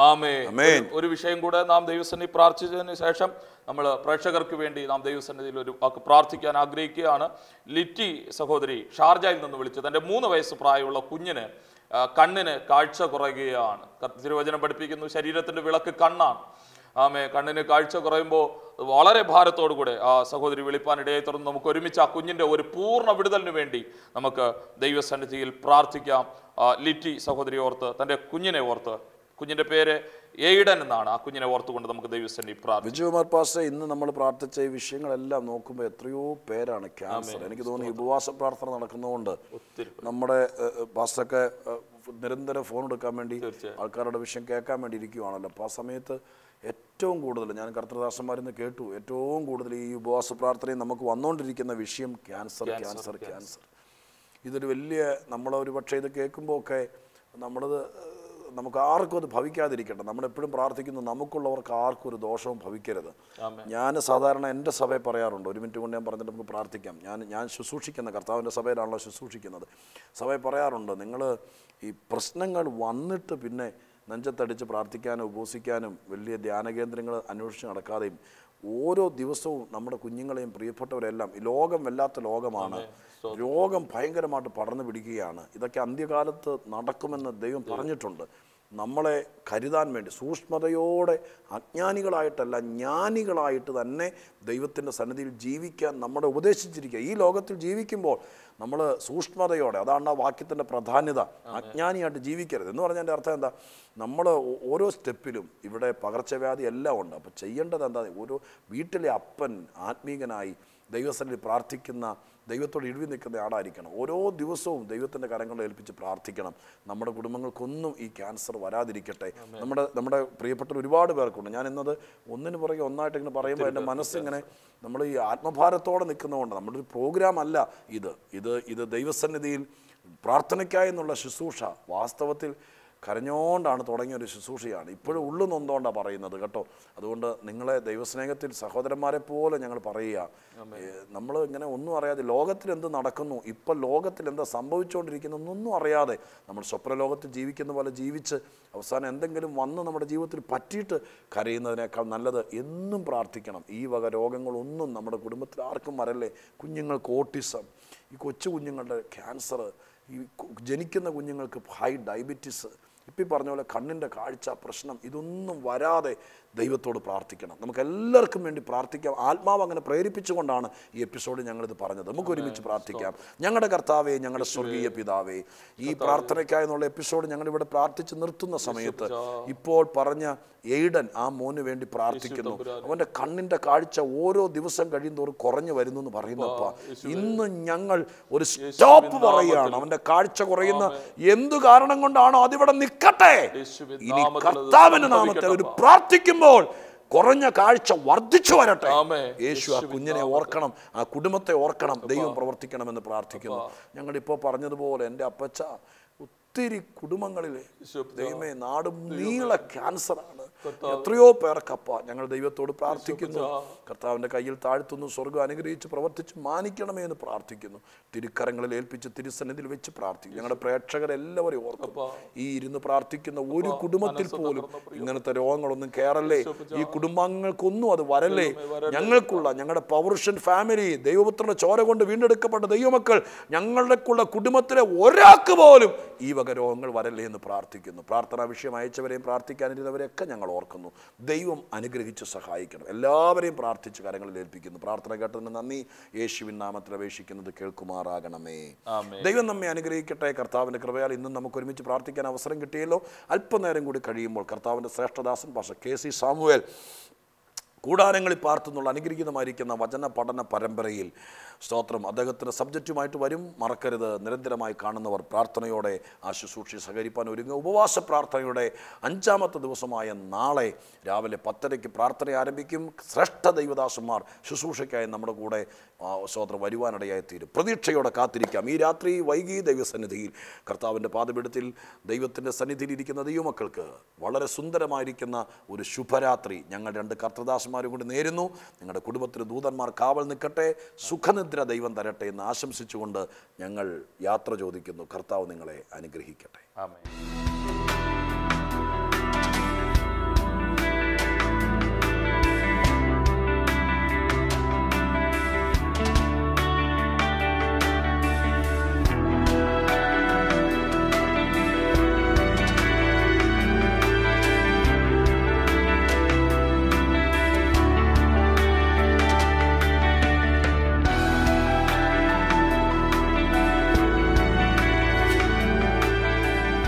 ആമേൻ. ഒരു വിഷയം കൂടെ നാം ദൈവസന്നിധി പ്രാർത്ഥിച്ചതിന് ശേഷം നമ്മൾ പ്രേക്ഷകർക്ക് വേണ്ടി നാം ദൈവസന്നിധിയിൽ ഒരു വാക്ക് പ്രാർത്ഥിക്കാൻ ആഗ്രഹിക്കുകയാണ്. ലിറ്റി സഹോദരി ഷാർജയിൽ നിന്ന് വിളിച്ച് തൻ്റെ മൂന്ന് വയസ്സ് പ്രായമുള്ള കുഞ്ഞിന് കണ്ണിന് കാഴ്ച കുറയുകയാണ്. തിരുവചനം പഠിപ്പിക്കുന്നു, ശരീരത്തിൻ്റെ വിളക്ക് കണ്ണാണ്. ആമേ കണ്ണിന് കാഴ്ച കുറയുമ്പോൾ വളരെ ഭാരത്തോടു കൂടെ ആ സഹോദരി വിളിപ്പാനിടയെ തുടർന്ന് നമുക്ക് ഒരുമിച്ച് ആ കുഞ്ഞിൻ്റെ ഒരു പൂർണ്ണ വിടുതലിന് വേണ്ടി നമുക്ക് ദൈവസന്നിധിയിൽ പ്രാർത്ഥിക്കാം. ലിറ്റി സഹോദരി ഓർത്ത്, തൻ്റെ കുഞ്ഞിനെ ഓർത്ത്, കുഞ്ഞിൻ്റെ പേര് എയ്ഡൻ എന്നാണ്, ആ കുഞ്ഞിനെ ഓർത്തുകൊണ്ട് നമുക്ക് ദൈവസന്നിധി പ്രാർത്ഥിക്കാം. വിജയകുമാർ പാസ്റ്റർ, ഇന്ന് നമ്മൾ പ്രാർത്ഥിച്ച ഈ വിഷയങ്ങളെല്ലാം നോക്കുമ്പോൾ എത്രയോ പേരാണ് ക്യാൻസർ. എനിക്ക് തോന്നുന്നു ഉപവാസ പ്രാർത്ഥന നടക്കുന്നതുകൊണ്ട് നമ്മുടെ പാസ്റ്ററൊക്കെ നിരന്തരം ഫോൺ എടുക്കാൻ വേണ്ടി ആൾക്കാരുടെ വിഷയം കേൾക്കാൻ വേണ്ടി ഇരിക്കുവാണല്ലോ. അപ്പോൾ ആ സമയത്ത് ഏറ്റവും കൂടുതൽ ഞാൻ കർത്തൃദാസന്മാരിൽ നിന്ന് കേട്ടു, ഏറ്റവും കൂടുതൽ ഈ ഉപവാസ പ്രാർത്ഥനയിൽ നമുക്ക് വന്നുകൊണ്ടിരിക്കുന്ന വിഷയം ക്യാൻസർ ക്യാൻസർ ക്യാൻസർ ഇതൊരു വലിയ, നമ്മളൊരു പക്ഷേ ഇത് കേൾക്കുമ്പോൾ ഒക്കെ നമ്മളത് നമുക്ക് ആർക്കും അത് ഭവിക്കാതിരിക്കട്ടെ. നമ്മളെപ്പോഴും പ്രാർത്ഥിക്കുന്നു നമുക്കുള്ളവർക്ക് ആർക്കും ഒരു ദോഷവും ഭവിക്കരുത്. ഞാൻ സാധാരണ എൻ്റെ സഭയെ പറയാറുണ്ട്, ഒരു മിനിറ്റ് കൊണ്ട് ഞാൻ പറഞ്ഞിട്ട് നമുക്ക് പ്രാർത്ഥിക്കാം. ഞാൻ ഞാൻ ശുശ്രൂഷിക്കുന്ന കർത്താവിൻ്റെ സഭയിലാണല്ലോ ശുശ്രൂഷിക്കുന്നത്. സഭയെ പറയാറുണ്ട്, നിങ്ങൾ ഈ പ്രശ്നങ്ങൾ വന്നിട്ട് പിന്നെ നെഞ്ചത്തടിച്ച് പ്രാർത്ഥിക്കാനും ഉപവസിക്കാനും വലിയ ധ്യാനകേന്ദ്രങ്ങൾ അന്വേഷിച്ച് നടക്കാതെയും ഓരോ ദിവസവും നമ്മുടെ കുഞ്ഞുങ്ങളെയും പ്രിയപ്പെട്ടവരെല്ലാം, ഈ ലോകം വല്ലാത്ത ലോകമാണ്, രോഗം ഭയങ്കരമായിട്ട് പടർന്നു പിടിക്കുകയാണ്. ഇതൊക്കെ അന്ത്യകാലത്ത് നടക്കുമെന്ന് ദൈവം പറഞ്ഞിട്ടുണ്ട്. നമ്മളെ കരുതാൻ വേണ്ടി സൂക്ഷ്മതയോടെ, അജ്ഞാനികളായിട്ടല്ല ജ്ഞാനികളായിട്ട് തന്നെ ദൈവത്തിൻ്റെ സന്നിധിയിൽ ജീവിക്കാൻ നമ്മളെ ഉപദേശിച്ചിരിക്കുക. ഈ ലോകത്തിൽ ജീവിക്കുമ്പോൾ നമ്മൾ സൂക്ഷ്മതയോടെ, അതാണ് ആ വാക്യത്തിൻ്റെ പ്രാധാന്യത. അജ്ഞാനിയായിട്ട് ജീവിക്കരുത് എന്ന് പറഞ്ഞതിൻ്റെ അർത്ഥം എന്താ? നമ്മൾ ഓരോ സ്റ്റെപ്പിലും ഇവിടെ പകർച്ചവ്യാധി എല്ലാം ഉണ്ട്. അപ്പോൾ ചെയ്യേണ്ടത് എന്താ? ഓരോ വീട്ടിലെ അപ്പൻ ആത്മീകനായി ദൈവസന്നിധിയിൽ പ്രാർത്ഥിക്കുന്ന, ദൈവത്തോട് ഇഴുവി നിൽക്കുന്ന ആളായിരിക്കണം. ഓരോ ദിവസവും ദൈവത്തിൻ്റെ കരങ്ങളെ ഏൽപ്പിച്ച് പ്രാർത്ഥിക്കണം. നമ്മുടെ കുടുംബങ്ങൾക്കൊന്നും ഈ ക്യാൻസർ വരാതിരിക്കട്ടെ. നമ്മുടെ നമ്മുടെ പ്രിയപ്പെട്ട ഒരുപാട് പേർക്കുണ്ട്. ഞാൻ ഇന്നത് ഒന്നിന് പുറകെ ഒന്നായിട്ട് ഇങ്ങനെ പറയുമ്പോൾ എൻ്റെ മനസ്സിങ്ങനെ, നമ്മൾ ഈ ആത്മഭാരത്തോടെ നിൽക്കുന്നതുകൊണ്ട്, നമ്മുടെ ഒരു പ്രോഗ്രാം അല്ല ഇത് ഇത് ഇത് ദൈവസന്നിധിയിൽ പ്രാർത്ഥനയ്ക്കായി എന്നുള്ള ശുശ്രൂഷ വാസ്തവത്തിൽ കരഞ്ഞോണ്ടാണ് തുടങ്ങിയൊരു ശുശ്രൂഷയാണ്. ഇപ്പോഴും ഉള്ളു നൊന്തോണ്ടാണ് പറയുന്നത് കേട്ടോ. അതുകൊണ്ട് നിങ്ങളെ ദൈവസ്നേഹത്തിൽ സഹോദരന്മാരെ പോലെ ഞങ്ങൾ പറയുക, നമ്മൾ ഇങ്ങനെ ഒന്നും അറിയാതെ ലോകത്തിൽ എന്ത് നടക്കുന്നു, ഇപ്പം ലോകത്തിൽ എന്താ സംഭവിച്ചുകൊണ്ടിരിക്കുന്നു എന്നൊന്നും അറിയാതെ നമ്മൾ സ്വപ്നലോകത്തിൽ ജീവിക്കുന്ന പോലെ ജീവിച്ച് അവസാനം എന്തെങ്കിലും വന്ന് നമ്മുടെ ജീവിതത്തിൽ പറ്റിയിട്ട് കരയുന്നതിനേക്കാൾ നല്ലത് എന്നും പ്രാർത്ഥിക്കണം. ഈ വക രോഗങ്ങളൊന്നും നമ്മുടെ കുടുംബത്തിൽ ആർക്കും വരല്ലേ. കുഞ്ഞുങ്ങൾക്ക് ഓട്ടിസം, ഈ കൊച്ചു കുഞ്ഞുങ്ങളുടെ ക്യാൻസർ, ഈ ജനിക്കുന്ന കുഞ്ഞുങ്ങൾക്ക് ഹൈ ഡയബറ്റീസ്, ഇപ്പം പറഞ്ഞ പോലെ കണ്ണിൻ്റെ കാഴ്ച പ്രശ്നം, ഇതൊന്നും വരാതെ ദൈവത്തോട് പ്രാർത്ഥിക്കണം. നമുക്ക് എല്ലാവർക്കും വേണ്ടി പ്രാർത്ഥിക്കാം. ആത്മാവ് അങ്ങനെ പ്രേരിപ്പിച്ചുകൊണ്ടാണ് ഈ എപ്പിസോഡ് ഞങ്ങളിത് പറഞ്ഞത്. നമുക്ക് ഒരുമിച്ച് പ്രാർത്ഥിക്കാം. ഞങ്ങളുടെ കർത്താവേ, ഞങ്ങളുടെ സ്വർഗീയ പിതാവേ, ഈ പ്രാർത്ഥനയ്ക്കായെന്നുള്ള എപ്പിസോഡ് ഞങ്ങളിവിടെ പ്രാർത്ഥിച്ച് നിർത്തുന്ന സമയത്ത് ഇപ്പോൾ പറഞ്ഞ എയ്ഡൻ ആ മോന് വേണ്ടി പ്രാർത്ഥിക്കുന്നു. അവൻ്റെ കണ്ണിൻ്റെ കാഴ്ച ഓരോ ദിവസം കഴിയുന്തോറും കുറഞ്ഞു വരുന്നു എന്ന് പറയുന്നപ്പ ഇന്ന് ഞങ്ങൾ ഒരു സ്റ്റോപ്പ് പറയുകയാണ്. അവൻ്റെ കാഴ്ച കുറയുന്ന എന്തു കാരണം കൊണ്ടാണോ അതിവിടെ നിൽക്കട്ടെ. ഇനി കർത്താവിന്റെ നാമത്തിൽ ഒരു പ്രാർത്ഥിക്കുമ്പോൾ കുറഞ്ഞ കാഴ്ച വർദ്ധിച്ചു വരട്ടെ. യേശു ആ കുഞ്ഞിനെ ഓർക്കണം, ആ കുടുംബത്തെ ഓർക്കണം, ദൈവം പ്രവർത്തിക്കണമെന്ന് പ്രാർത്ഥിക്കുന്നു. ഞങ്ങളിപ്പോൾ പറഞ്ഞതുപോലെ എൻ്റെ അപ്പച്ച ഒത്തിരി കുടുംബങ്ങളിലെ ദൈവമേ നാടും നീള ക്യാൻസറാണ്. എത്രയോ പേർക്കപ്പ ഞങ്ങൾ ദൈവത്തോട് പ്രാർത്ഥിക്കുന്നു. കർത്താവിൻ്റെ കയ്യിൽ താഴ്ത്തുന്നു. സ്വർഗ്ഗം അനുഗ്രഹിച്ച് പ്രവർത്തിച്ച് മാനിക്കണമേ എന്ന് പ്രാർത്ഥിക്കുന്നു. തിരുക്കരങ്ങളിൽ ഏൽപ്പിച്ച് തിരുസന്നിധിയിൽ വെച്ച് പ്രാർത്ഥിക്കും. ഞങ്ങളുടെ പ്രേക്ഷകരെല്ലാവരെയും ഓർക്കും. ഈ ഇരുന്ന് പ്രാർത്ഥിക്കുന്ന ഒരു കുടുംബത്തിൽ പോലും ഇങ്ങനത്തെ രോഗങ്ങളൊന്നും കയറല്ലേ. ഈ കുടുംബാംഗങ്ങൾക്കൊന്നും അത് വരല്ലേ. ഞങ്ങൾക്കുള്ള ഞങ്ങളുടെ പവർവിഷൻ ഫാമിലി, ദൈവപുത്രന്റെ ചോര കൊണ്ട് വീണ്ടെടുക്കപ്പെട്ട ദൈവമക്കൾ, ഞങ്ങളുടെക്കുള്ള കുടുംബത്തിലെ ഒരാൾക്ക് പോലും ഈ വക രോഗങ്ങൾ വരല്ലേ എന്ന് പ്രാർത്ഥിക്കുന്നു. പ്രാർത്ഥനാ വിഷയം അയച്ചവരെയും പ്രാർത്ഥിക്കാനിരുന്നവരെയൊക്കെ ഞങ്ങൾ ഓർക്കുന്നു. ദൈവം അനുഗ്രഹിച്ച് സഹായിക്കണം. എല്ലാവരെയും പ്രാർത്ഥിച്ച് കരങ്ങളിൽ ഏൽപ്പിക്കുന്നു. പ്രാർത്ഥന കേട്ടതിന് നന്ദി. യേശുവിൻ നാമത്തിൽ അപേക്ഷിക്കുന്നത് കേൾക്കുമാറാകണമേ. ദൈവം നമ്മെ അനുഗ്രഹിക്കട്ടെ. കർത്താവിൻ്റെ കൃപയാൽ ഇന്നും നമുക്ക് ഒരുമിച്ച് പ്രാർത്ഥിക്കാൻ അവസരം കിട്ടിയല്ലോ. അല്പനേരം കൂടി കഴിയുമ്പോൾ കർത്താവിൻ്റെ ശ്രേഷ്ഠദാസൻ പാസ്റ്റർ കെ സി സാമുവേൽ കൂടാരങ്ങളിൽ പാർത്തുന്നുള്ള അനുഗ്രഹീതമായിരിക്കുന്ന വചന പഠന പരമ്പരയിൽ സ്തോത്രം അദ്ദേഹത്തിൻ്റെ സബ്ജക്റ്റുമായിട്ട് വരും. മറക്കരുത്. നിരന്തരമായി കാണുന്നവർ പ്രാർത്ഥനയോടെ ആ ശുശ്രൂഷ സഹകരിപ്പാൻ ഒരുങ്ങുക. ഉപവാസ പ്രാർത്ഥനയുടെ അഞ്ചാമത്തെ ദിവസമായ നാളെ രാവിലെ പത്തരയ്ക്ക് പ്രാർത്ഥന ആരംഭിക്കും. ശ്രേഷ്ഠ ദൈവദാസന്മാർ ശുശ്രൂഷയ്ക്കായി നമ്മുടെ കൂടെ സ്തോത്രം വരുവാനിടയായി തീരും. പ്രതീക്ഷയോടെ കാത്തിരിക്കാം. ഈ രാത്രി വൈകി ദൈവസന്നിധിയിൽ കർത്താവിൻ്റെ പാദപീഠത്തിൽ ദൈവത്തിൻ്റെ സന്നിധിയിൽ ഇരിക്കുന്ന ദൈവമക്കൾക്ക് വളരെ സുന്ദരമായിരിക്കുന്ന ഒരു ശുഭരാത്രി ഞങ്ങൾ രണ്ട് കർത്തദാസന്മാരും കൊണ്ട് നേരുന്നു. നിങ്ങളുടെ കുടുംബത്തിന് ദൂതന്മാർ കാവൽ നിൽക്കട്ടെ. സുഖനിദ്ര ദൈവം തരട്ടെ എന്ന് ആശംസിച്ചുകൊണ്ട് ഞങ്ങൾ യാത്ര ചോദിക്കുന്നു. കർത്താവ് നിങ്ങളെ അനുഗ്രഹിക്കട്ടെ. ആമേൻ.